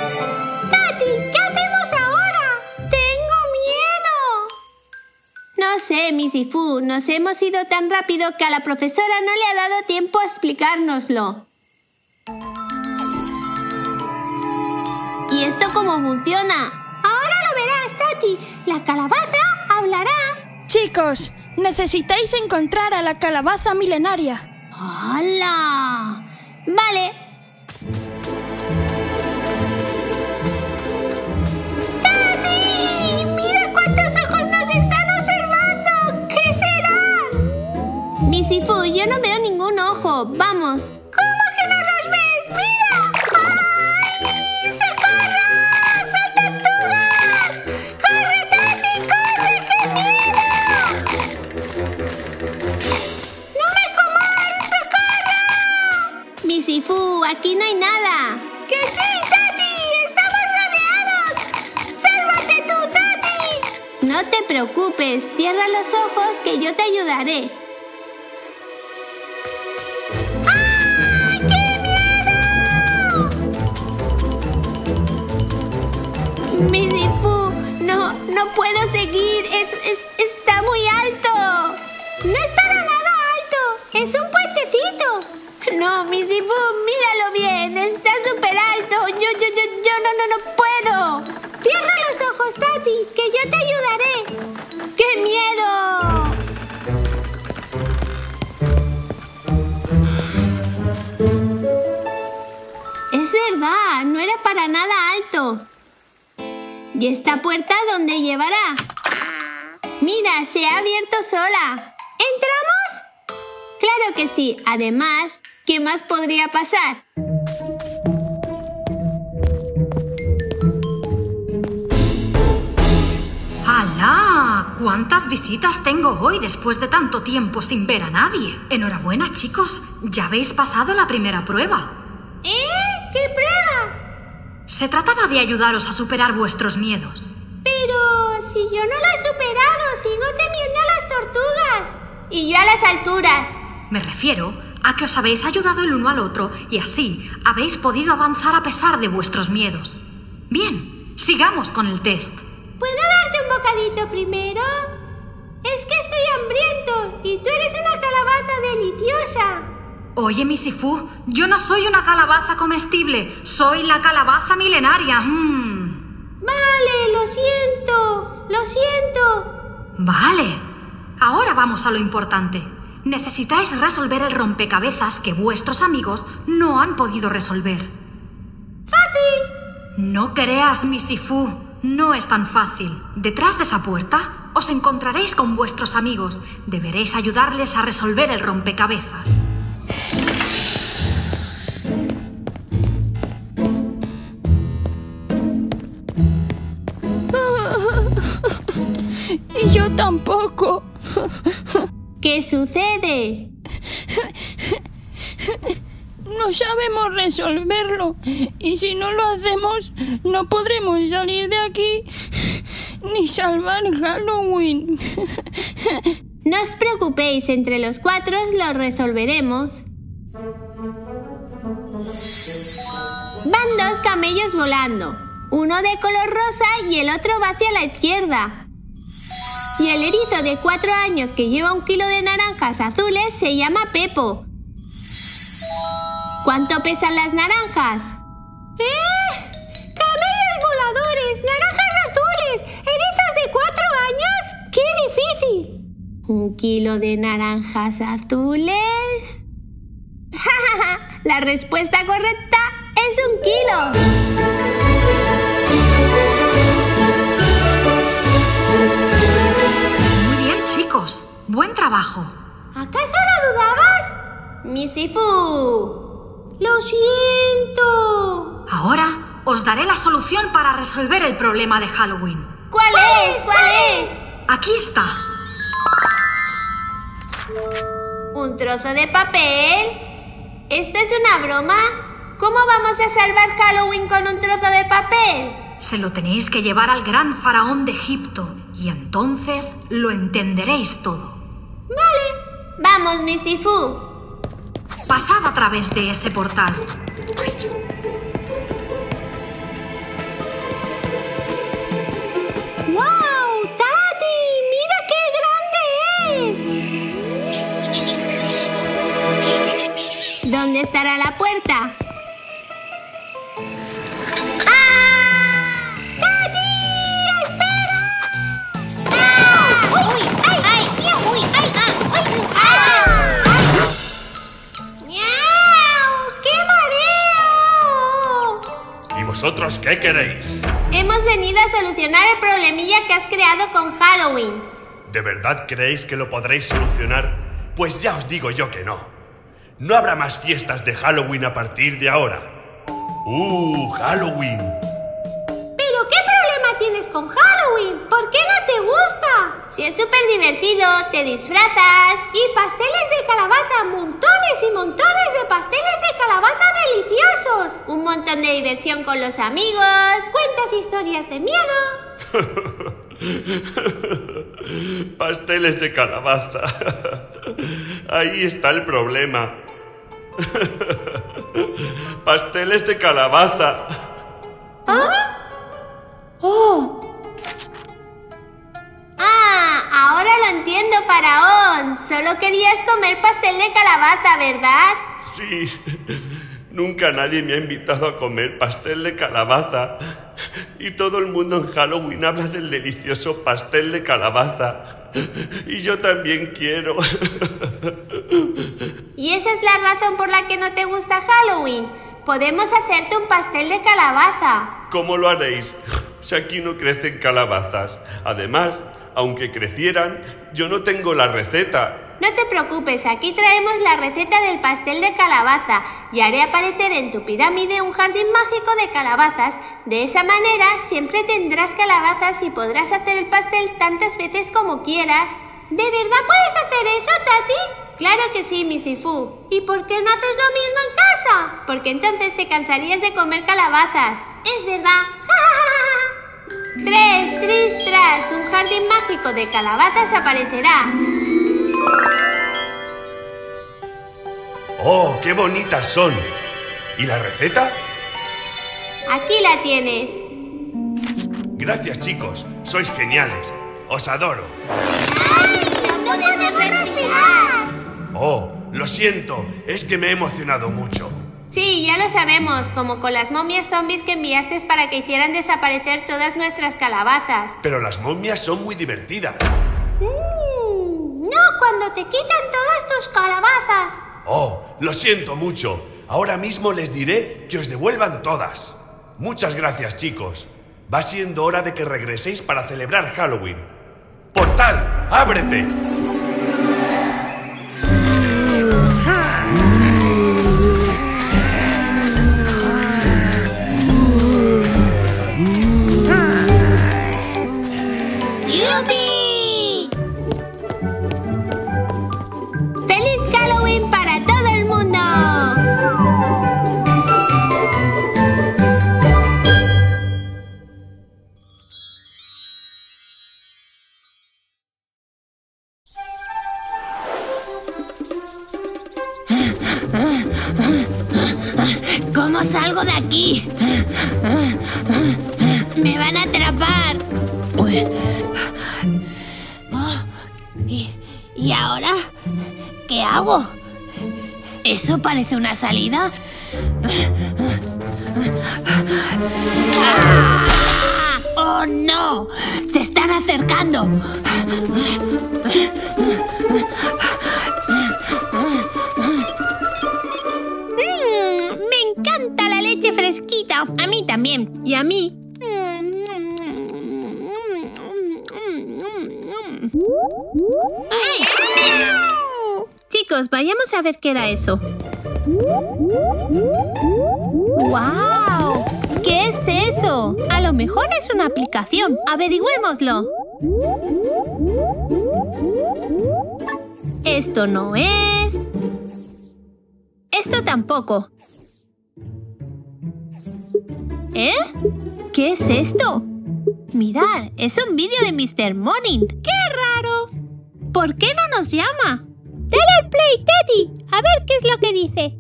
Tati, ¿qué hacemos ahora? ¡Tengo miedo! No No sé, Missy Fu, nos hemos ido tan rápido que a la profesora no le ha dado tiempo a explicárnoslo. ¿Y esto cómo funciona? Ahora lo verás, Tati. La calabaza hablará. Chicos, necesitáis encontrar a la calabaza milenaria. ¡Hala! Vale. ¡Tati! ¡Mira cuántos ojos nos están observando! ¿Qué serán? Missy Fu, yo no veo ningún ojo. Vamos. ¿Cómo que no los ves? ¡Mira! ¡Ay! ¡Socorro! ¡Son tortugas! ¡Corre, Tati! ¡Corre! ¡Qué miedo! ¡No me comáis! ¡Socorro! Missy Fu, aquí no hay nada. ¡Que sí, Tati! ¡Estamos rodeados! ¡Sálvate tú, Tati! No te preocupes. Cierra los ojos que yo te ayudaré. Missy Fu, no puedo seguir. Está muy alto. No es para nada alto. Es un puentecito. No, Missy Fu, míralo bien. Está súper alto. Yo no puedo. Cierra los ojos, Tati, que yo te ayudaré. ¡Qué miedo! Es verdad, no era para nada alto. ¿Y esta puerta dónde llevará? Mira, se ha abierto sola. ¿Entramos? Claro que sí. Además, ¿qué más podría pasar? ¡Hala! ¿Cuántas visitas tengo hoy después de tanto tiempo sin ver a nadie? Enhorabuena, chicos. Ya habéis pasado la primera prueba. ¿Qué prueba? Se trataba de ayudaros a superar vuestros miedos. Pero si yo no lo he superado, sigo temiendo a las tortugas. Y yo a las alturas. Me refiero a que os habéis ayudado el uno al otro y así habéis podido avanzar a pesar de vuestros miedos. Bien, sigamos con el test. ¿Puedo darte un bocadito primero? Es que estoy hambriento y tú eres una calabaza deliciosa. Oye, Missy Fu, yo no soy una calabaza comestible, soy la calabaza milenaria. Vale, lo siento. Vale. Ahora vamos a lo importante. Necesitáis resolver el rompecabezas que vuestros amigos no han podido resolver. ¡Fácil! No creas, Missy Fu, no es tan fácil. Detrás de esa puerta os encontraréis con vuestros amigos. Deberéis ayudarles a resolver el rompecabezas. Y yo tampoco. ¿Qué sucede? No sabemos resolverlo. Y si no lo hacemos, no podremos salir de aquí ni salvar Halloween. No os preocupéis, entre los cuatro lo resolveremos. Van dos camellos volando. Uno de color rosa y el otro va hacia la izquierda. Y el erizo de 4 años que lleva 1 kilo de naranjas azules se llama Pepo. ¿Cuánto pesan las naranjas? ¡Camellos voladores! ¡Naranjas azules! ¡Erizos de 4 años! ¡Qué difícil! 1 kilo de naranjas azules. La respuesta correcta es 1 kilo. Chicos, buen trabajo. ¿Acaso lo dudabas? Missy Fu. Lo siento. Ahora os daré la solución para resolver el problema de Halloween. ¿Cuál es? Aquí está. ¿Un trozo de papel? ¿Esto es una broma? ¿Cómo vamos a salvar Halloween con un trozo de papel? Se lo tenéis que llevar al gran faraón de Egipto y entonces lo entenderéis todo. Vale. Vamos, Missy Fu. Pasad a través de ese portal. ¡Wow! ¡Tati! ¡Mira qué grande ¿Vosotros qué queréis? Hemos venido a solucionar el problemilla que has creado con Halloween. ¿De verdad creéis que lo podréis solucionar? Pues ya os digo yo que no. No habrá más fiestas de Halloween a partir de ahora. ¡Halloween! ¿Pero qué problema tienes con Halloween? ¿Por qué no te gusta? Si es súper divertido, te disfrazas. Y pasteles de calabaza, montones y montones de pasteles de calabaza deliciosos. Un montón de diversión con los amigos. Cuentas historias de miedo. Pasteles de calabaza. Ahí está el problema. Pasteles de calabaza. ¿Ah? ¡Oh! Ahora lo entiendo, Faraón. Solo querías comer pastel de calabaza, ¿verdad? Sí. Nunca nadie me ha invitado a comer pastel de calabaza. Y todo el mundo en Halloween habla del delicioso pastel de calabaza. Y yo también quiero. ¿Y esa es la razón por la que no te gusta Halloween? Podemos hacerte un pastel de calabaza. ¿Cómo lo haréis? Si aquí no crecen calabazas. Además, aunque crecieran, yo no tengo la receta. No te preocupes, aquí traemos la receta del pastel de calabaza y haré aparecer en tu pirámide un jardín mágico de calabazas. De esa manera siempre tendrás calabazas y podrás hacer el pastel tantas veces como quieras. ¿De verdad puedes hacer eso, Tati? Claro que sí, Missy Fu. ¿Y por qué no haces lo mismo en casa? Porque entonces te cansarías de comer calabazas. Es verdad. Tres, tris, tras, un jardín mágico de calabazas aparecerá. ¡Oh, qué bonitas son! ¿Y la receta? Aquí la tienes. Gracias, chicos. Sois geniales. Os adoro. ¡Ay, no podemos respirar! Oh, lo siento. Es que me he emocionado mucho. Sí, ya lo sabemos. Como con las momias zombies que enviaste para que hicieran desaparecer todas nuestras calabazas. Pero las momias son muy divertidas. No, cuando te quitan todas tus calabazas. Oh, lo siento mucho. Ahora mismo les diré que os devuelvan todas. Muchas gracias, chicos. Va siendo hora de que regreséis para celebrar Halloween. ¡Portal, ábrete! ¡Yupi! ¡Feliz Halloween para todo el mundo! ¿Cómo salgo de aquí? ¡Me van a atrapar! ¿Y ahora? ¿Qué hago? ¿Eso parece una salida? ¡Ah! ¡Oh, no! ¡Se están acercando! Me encanta la leche fresquita. A mí también. Y a mí. ¡Ay! Chicos, vayamos a ver qué era eso. ¡Wow! ¿Qué es eso? A lo mejor es una aplicación. Averigüémoslo. Esto no es. Esto tampoco. ¿Eh? ¿Qué es esto? Mirad, es un vídeo de Mr. Morning. ¡Qué raro! ¿Por qué no nos llama? ¡Dale al play, Teddy! A ver qué es lo que dice.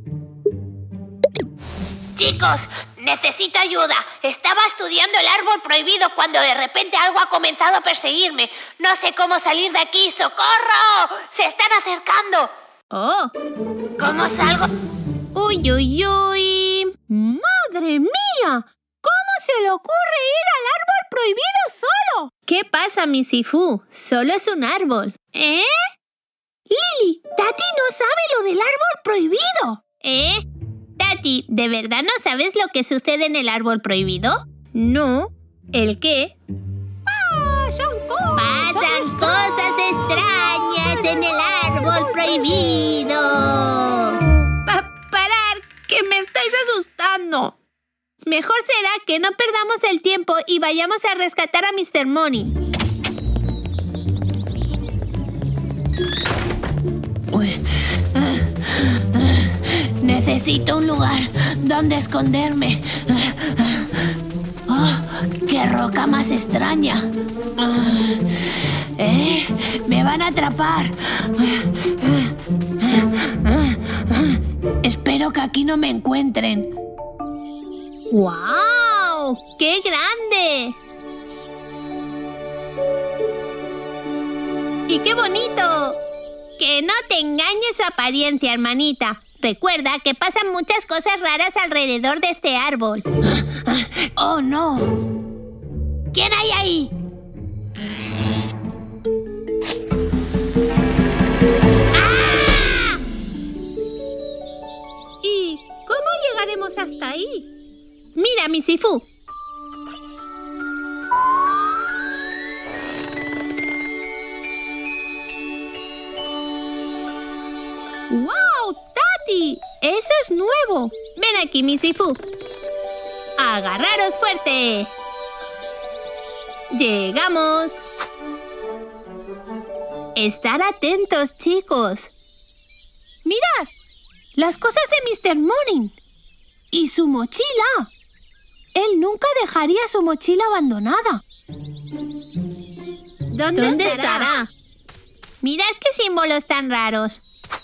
Chicos, necesito ayuda. Estaba estudiando el árbol prohibido cuando de repente algo ha comenzado a perseguirme. No sé cómo salir de aquí. ¡Socorro! ¡Se están acercando! ¡Oh! ¿Cómo salgo? ¡Uy, uy, uy! ¡Madre mía! ¿Cómo se le ocurre ir al árbol prohibido solo? ¿Qué pasa, Missy Fu? Solo es un árbol. ¿Eh? Lily, Tati no sabe lo del árbol prohibido. Tati, ¿de verdad no sabes lo que sucede en el árbol prohibido? No. ¿El qué? Pasan cosas extrañas en el árbol prohibido. ¡Parar! ¡Que me estáis asustando! Mejor será que no perdamos el tiempo y vayamos a rescatar a Mr. Money. Necesito un lugar donde esconderme. Oh, ¡qué roca más extraña! Me van a atrapar. Espero que aquí no me encuentren. ¡Guau! ¡Qué grande! ¡Y qué bonito! Que no te engañe su apariencia, hermanita. Recuerda que pasan muchas cosas raras alrededor de este árbol. ¡Oh, no! ¿Quién hay ahí? ¡Ah! ¿Y cómo llegaremos hasta ahí? Mira, mi Sifu. ¡Wow, Tati! ¡Eso es nuevo! Ven aquí, mi Sifu. ¡Agarraros fuerte! ¡Llegamos! Estar atentos, chicos. ¡Mirad! Las cosas de Mr. Morning. ¡Y su mochila! Él nunca dejaría su mochila abandonada. ¿Dónde estará? Mirad qué símbolos tan raros.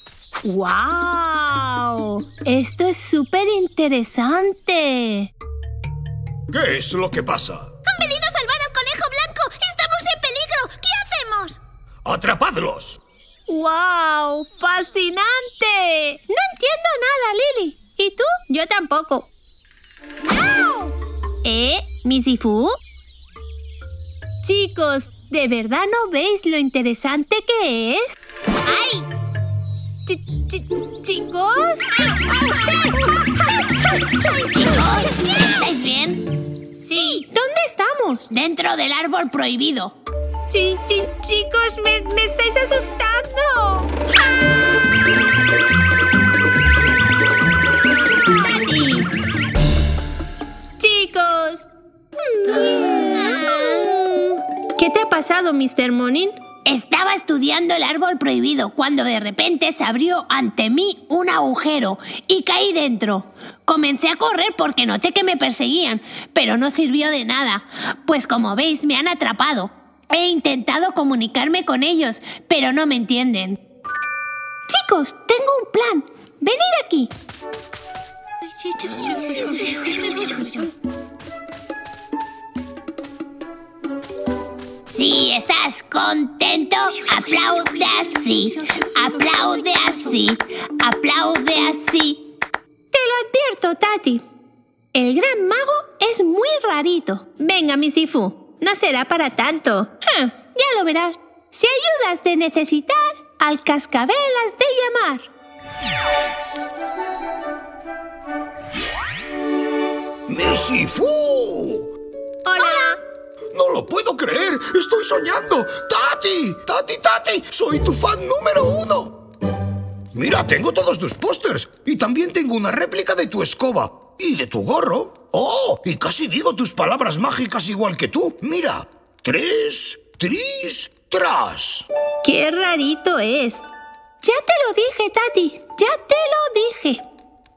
¡Guau! Esto es súper interesante. ¿Qué es lo que pasa? ¡Han venido a salvar al conejo blanco! ¡Estamos en peligro! ¿Qué hacemos? ¡Atrapadlos! ¡Wow! ¡Fascinante! No entiendo nada, Lily. ¿Y tú? Yo tampoco. ¡No! ¿Mi Sifu? Chicos, ¿de verdad no veis lo interesante que es? ¡Ay! ¿Chicos? Chicos, ¿estáis bien? Sí. ¿Dónde estamos? Dentro del árbol prohibido. Chicos, me estáis asustando. ¡Tati! Chicos. ¿Qué te ha pasado, Mr. Morning? Estaba estudiando el árbol prohibido cuando de repente se abrió ante mí un agujero y caí dentro. Comencé a correr porque noté que me perseguían, pero no sirvió de nada, pues como veis me han atrapado. He intentado comunicarme con ellos, pero no me entienden. Chicos, tengo un plan. Venid aquí. Si estás contento, aplaude así, aplaude así, aplaude así. Te lo advierto, Tati. El gran mago es muy rarito. Venga, mi Sifu, no será para tanto. Ya lo verás. Si ayudas de necesitar, al cascabel has de llamar. ¡Mi Sifu! ¡Hola! ¡No lo puedo creer! ¡Estoy soñando! ¡Tati! ¡Tati! ¡Soy tu fan número 1! Mira, tengo todos tus pósters. Y también tengo una réplica de tu escoba. Y de tu gorro. ¡Oh! Y casi digo tus palabras mágicas igual que tú. Mira. 3, tris, tras. ¡Qué rarito es! Ya te lo dije, Tati. Ya te lo dije.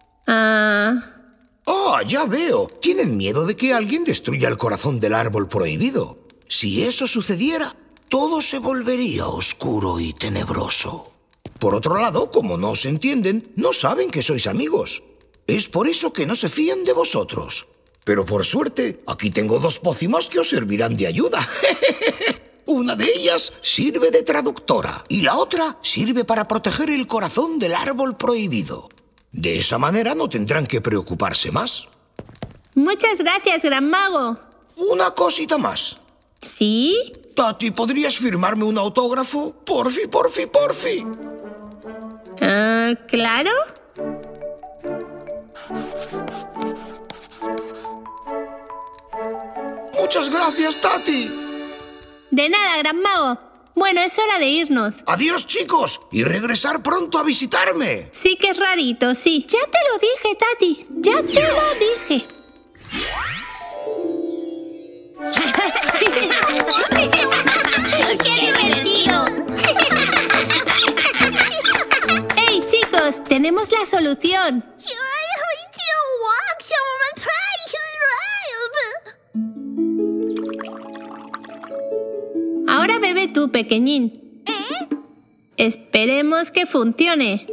Ya veo. Tienen miedo de que alguien destruya el corazón del árbol prohibido. Si eso sucediera, todo se volvería oscuro y tenebroso. Por otro lado, como no os entienden, no saben que sois amigos. Es por eso que no se fían de vosotros. Pero por suerte, aquí tengo 2 pócimas que os servirán de ayuda. Una de ellas sirve de traductora y la otra sirve para proteger el corazón del árbol prohibido. De esa manera no tendrán que preocuparse más. Muchas gracias, gran mago. Una cosita más. ¿Sí? Tati, ¿podrías firmarme un autógrafo? Porfi. ¿Claro? Muchas gracias, Tati. De nada, Gran Mago. Bueno, es hora de irnos. Adiós, chicos, y regresar pronto a visitarme. Sí que es rarito, sí. Ya te lo dije, Tati. Ya te lo dije. ¡Qué divertido! ¡Hey, chicos! Tenemos la solución. Ahora bebe tú, pequeñín. Esperemos que funcione.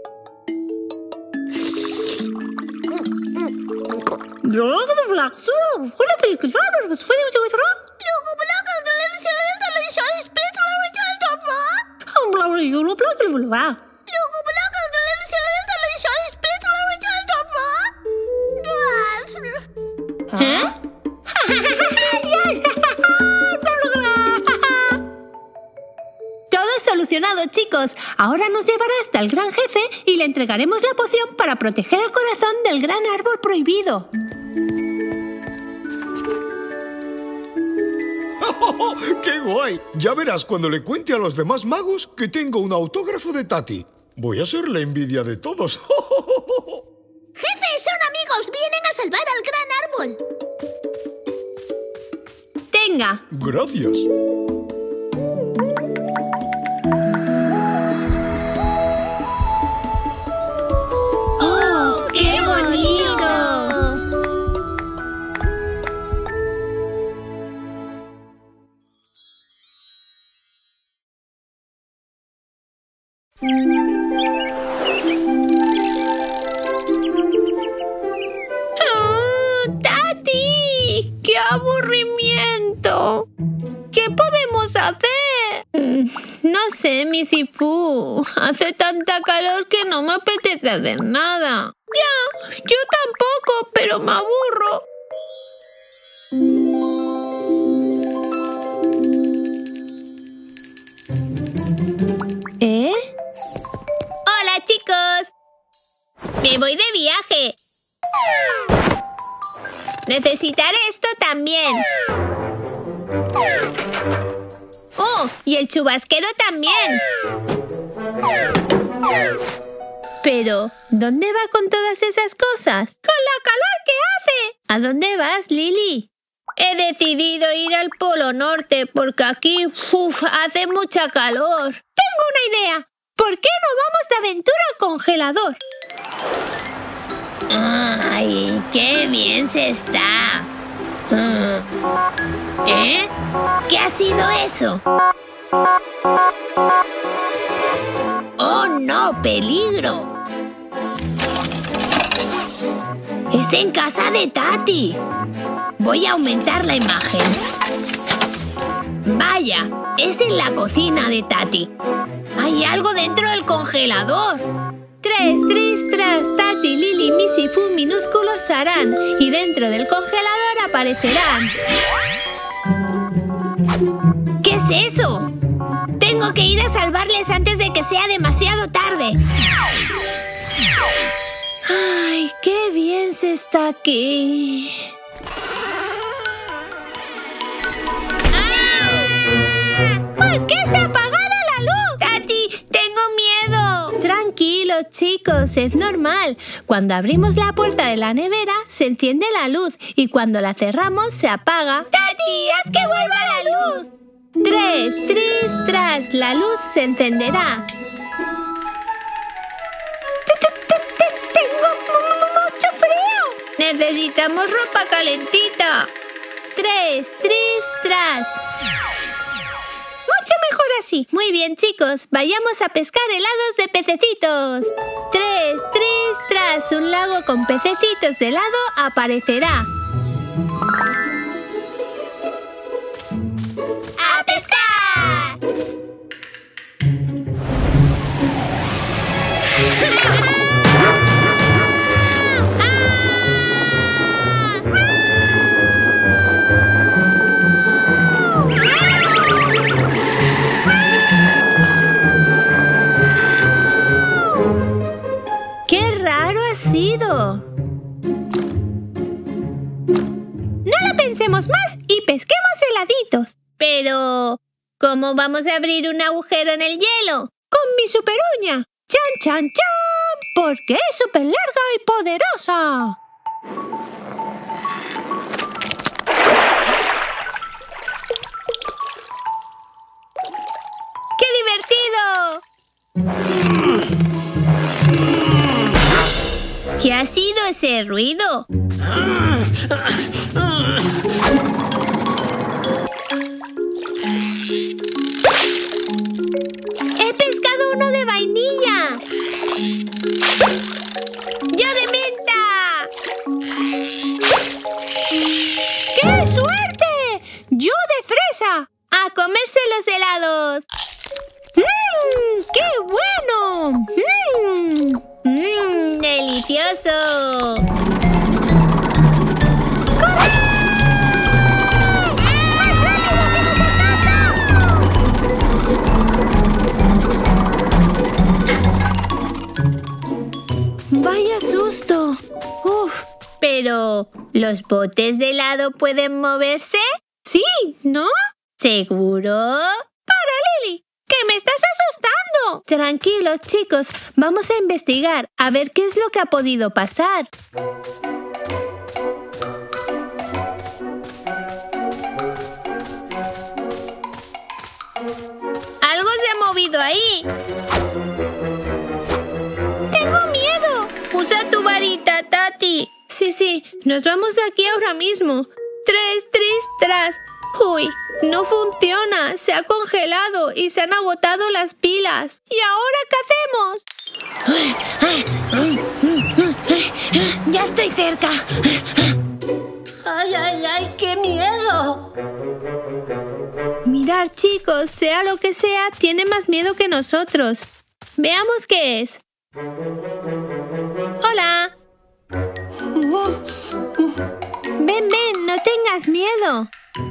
Todo solucionado, chicos. Ahora nos llevará hasta el gran jefe y le entregaremos la poción para proteger el corazón del gran árbol prohibido. ¡Qué guay! Ya verás cuando le cuente a los demás magos que tengo un autógrafo de Tati. Voy a ser la envidia de todos. ¡Jefe, son amigos! ¡Vienen a salvar al gran árbol! ¡Tenga! Gracias. ¡Oh, qué bonito! ¡Tati! ¡Qué aburrimiento! ¿Qué podemos hacer? No sé, Missy Fu. Hace tanta calor que no me apetece hacer nada. Ya, yo tampoco, pero me aburro. ¿Eh? ¡Hola, chicos! Me voy de viaje. Necesitaré esto también. ¡Oh! Y el chubasquero también. Pero, ¿dónde va con todas esas cosas? ¡Con la calor que hace! ¿A dónde vas, Lily? He decidido ir al Polo Norte porque aquí hace mucha calor. Tengo una idea. ¿Por qué no vamos de aventura al congelador? ¡Ay, qué bien se está! ¿Eh? ¿Qué ha sido eso? ¡Oh, no! ¡Peligro! ¡Es en casa de Tati! Voy a aumentar la imagen. ¡Vaya! Es en la cocina de Tati. ¡Hay algo dentro del congelador! Tres, tris, tras, Tati, Lily, Missy Fu minúsculos harán y dentro del congelador aparecerán. ¿Qué es eso? Tengo que ir a salvarles antes de que sea demasiado tarde. ¡Ay, qué bien se está aquí! ¿Por qué se ha apagado la luz? ¡Tati, tengo miedo! Tranquilos, chicos, es normal. Cuando abrimos la puerta de la nevera, se enciende la luz y cuando la cerramos, se apaga. ¡Tati, haz que vuelva la luz! Tres, tris, tras, la luz se encenderá. ¡Tengo mucho frío! Necesitamos ropa calentita. Tres, tris, tras. Mucho mejor así. Muy bien, chicos, vayamos a pescar helados de pececitos. Tres, tris, tras, un lago con pececitos de helado aparecerá. ¡A pescar! ¡Qué raro ha sido! Pero, ¿cómo vamos a abrir un agujero en el hielo? Con mi super uña. ¡Chan, chan, chan! Porque es súper larga y poderosa. ¡Qué divertido! ¿Qué ha sido ese ruido? ¡He pescado uno de vainilla! ¡Yo de menta! ¡Qué suerte! ¡Yo de fresa! ¡A comerse los helados! ¡Qué bueno! ¡Delicioso! ¡Vaya susto! ¡Uf! Pero, ¿los botes de helado pueden moverse? Sí, ¿no? ¿Seguro? ¡Para, Lily! ¡Que me estás asustando! Tranquilos, chicos. Vamos a investigar, a ver qué es lo que ha podido pasar. ¡Algo se ha movido ahí! ¡Tengo miedo! ¡Usa tu varita, Tati! Sí, nos vamos de aquí ahora mismo. Tres, tras. ¡Uy! No funciona. Se ha congelado y se han agotado las pilas. ¿Y ahora qué hacemos? ¡Ya estoy cerca! ¡Ay, qué miedo! Mirad, chicos, sea lo que sea, tiene más miedo que nosotros. Veamos qué es. ¡Hola! Ven, no tengas miedo.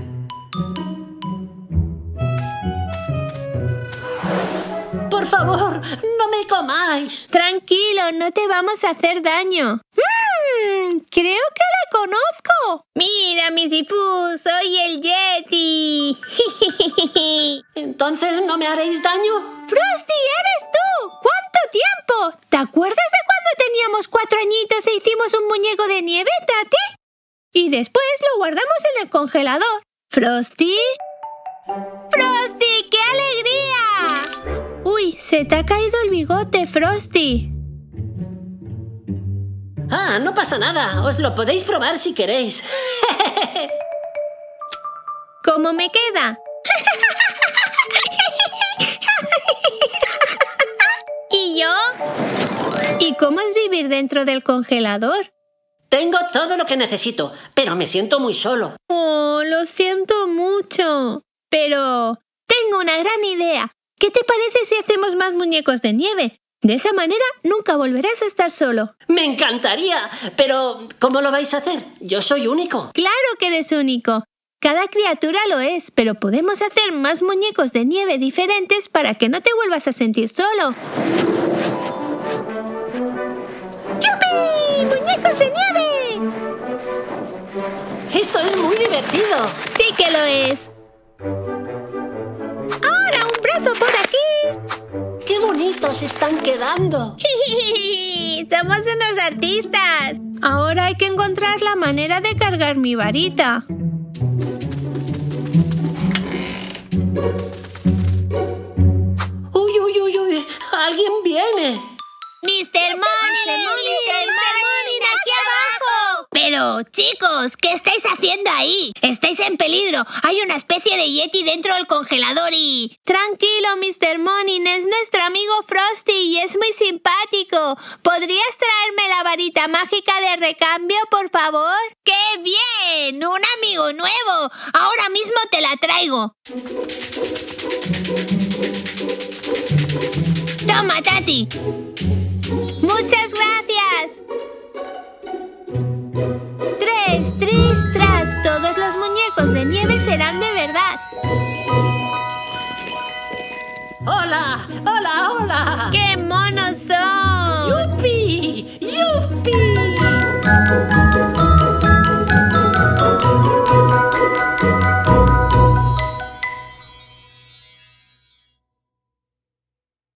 Por favor, no me comáis. Tranquilo, no te vamos a hacer daño. Creo que le conozco. Mira, Misifú, soy el Yeti. ¿Entonces no me haréis daño? ¡Frosty, eres tú! ¿Cuánto tiempo? ¿Te acuerdas de cuando teníamos 4 añitos e hicimos un muñeco de nieve, Tati? Y después lo guardamos en el congelador. ¿Frosty? ¡Frosty, qué alegría! Uy, se te ha caído el bigote, Frosty. Ah, no pasa nada. Os lo podéis probar si queréis. ¿Cómo me queda? ¿Y yo? ¿Y cómo es vivir dentro del congelador? Tengo todo lo que necesito, pero me siento muy solo. Oh, lo siento mucho. Pero tengo una gran idea. ¿Qué te parece si hacemos más muñecos de nieve? De esa manera nunca volverás a estar solo. ¡Me encantaría! Pero, ¿cómo lo vais a hacer? Yo soy único. ¡Claro que eres único! Cada criatura lo es, pero podemos hacer más muñecos de nieve diferentes para que no te vuelvas a sentir solo. ¡Yupi! ¡Muñecos de nieve! ¡Esto es muy divertido! ¡Sí que lo es! ¡Ahora un brazo por aquí! ¡Qué bonitos están quedando! ¡Somos unos artistas! Ahora hay que encontrar la manera de cargar mi varita. ¡Uy! ¡Alguien viene! ¡Mr. Morning, aquí abajo! Pero, chicos, ¿qué estáis haciendo ahí? Estáis en peligro. Hay una especie de yeti dentro del congelador y... Tranquilo, Mr. Morning, es nuestro amigo Frosty y es muy simpático. ¿Podrías traerme la varita mágica de recambio, por favor? ¡Qué bien! ¡Un amigo nuevo! Ahora mismo te la traigo. Toma, Tati. ¡Muchas gracias! Tras. Todos los muñecos de nieve serán de verdad. ¡Hola! ¡Qué monos son! ¡Yupi!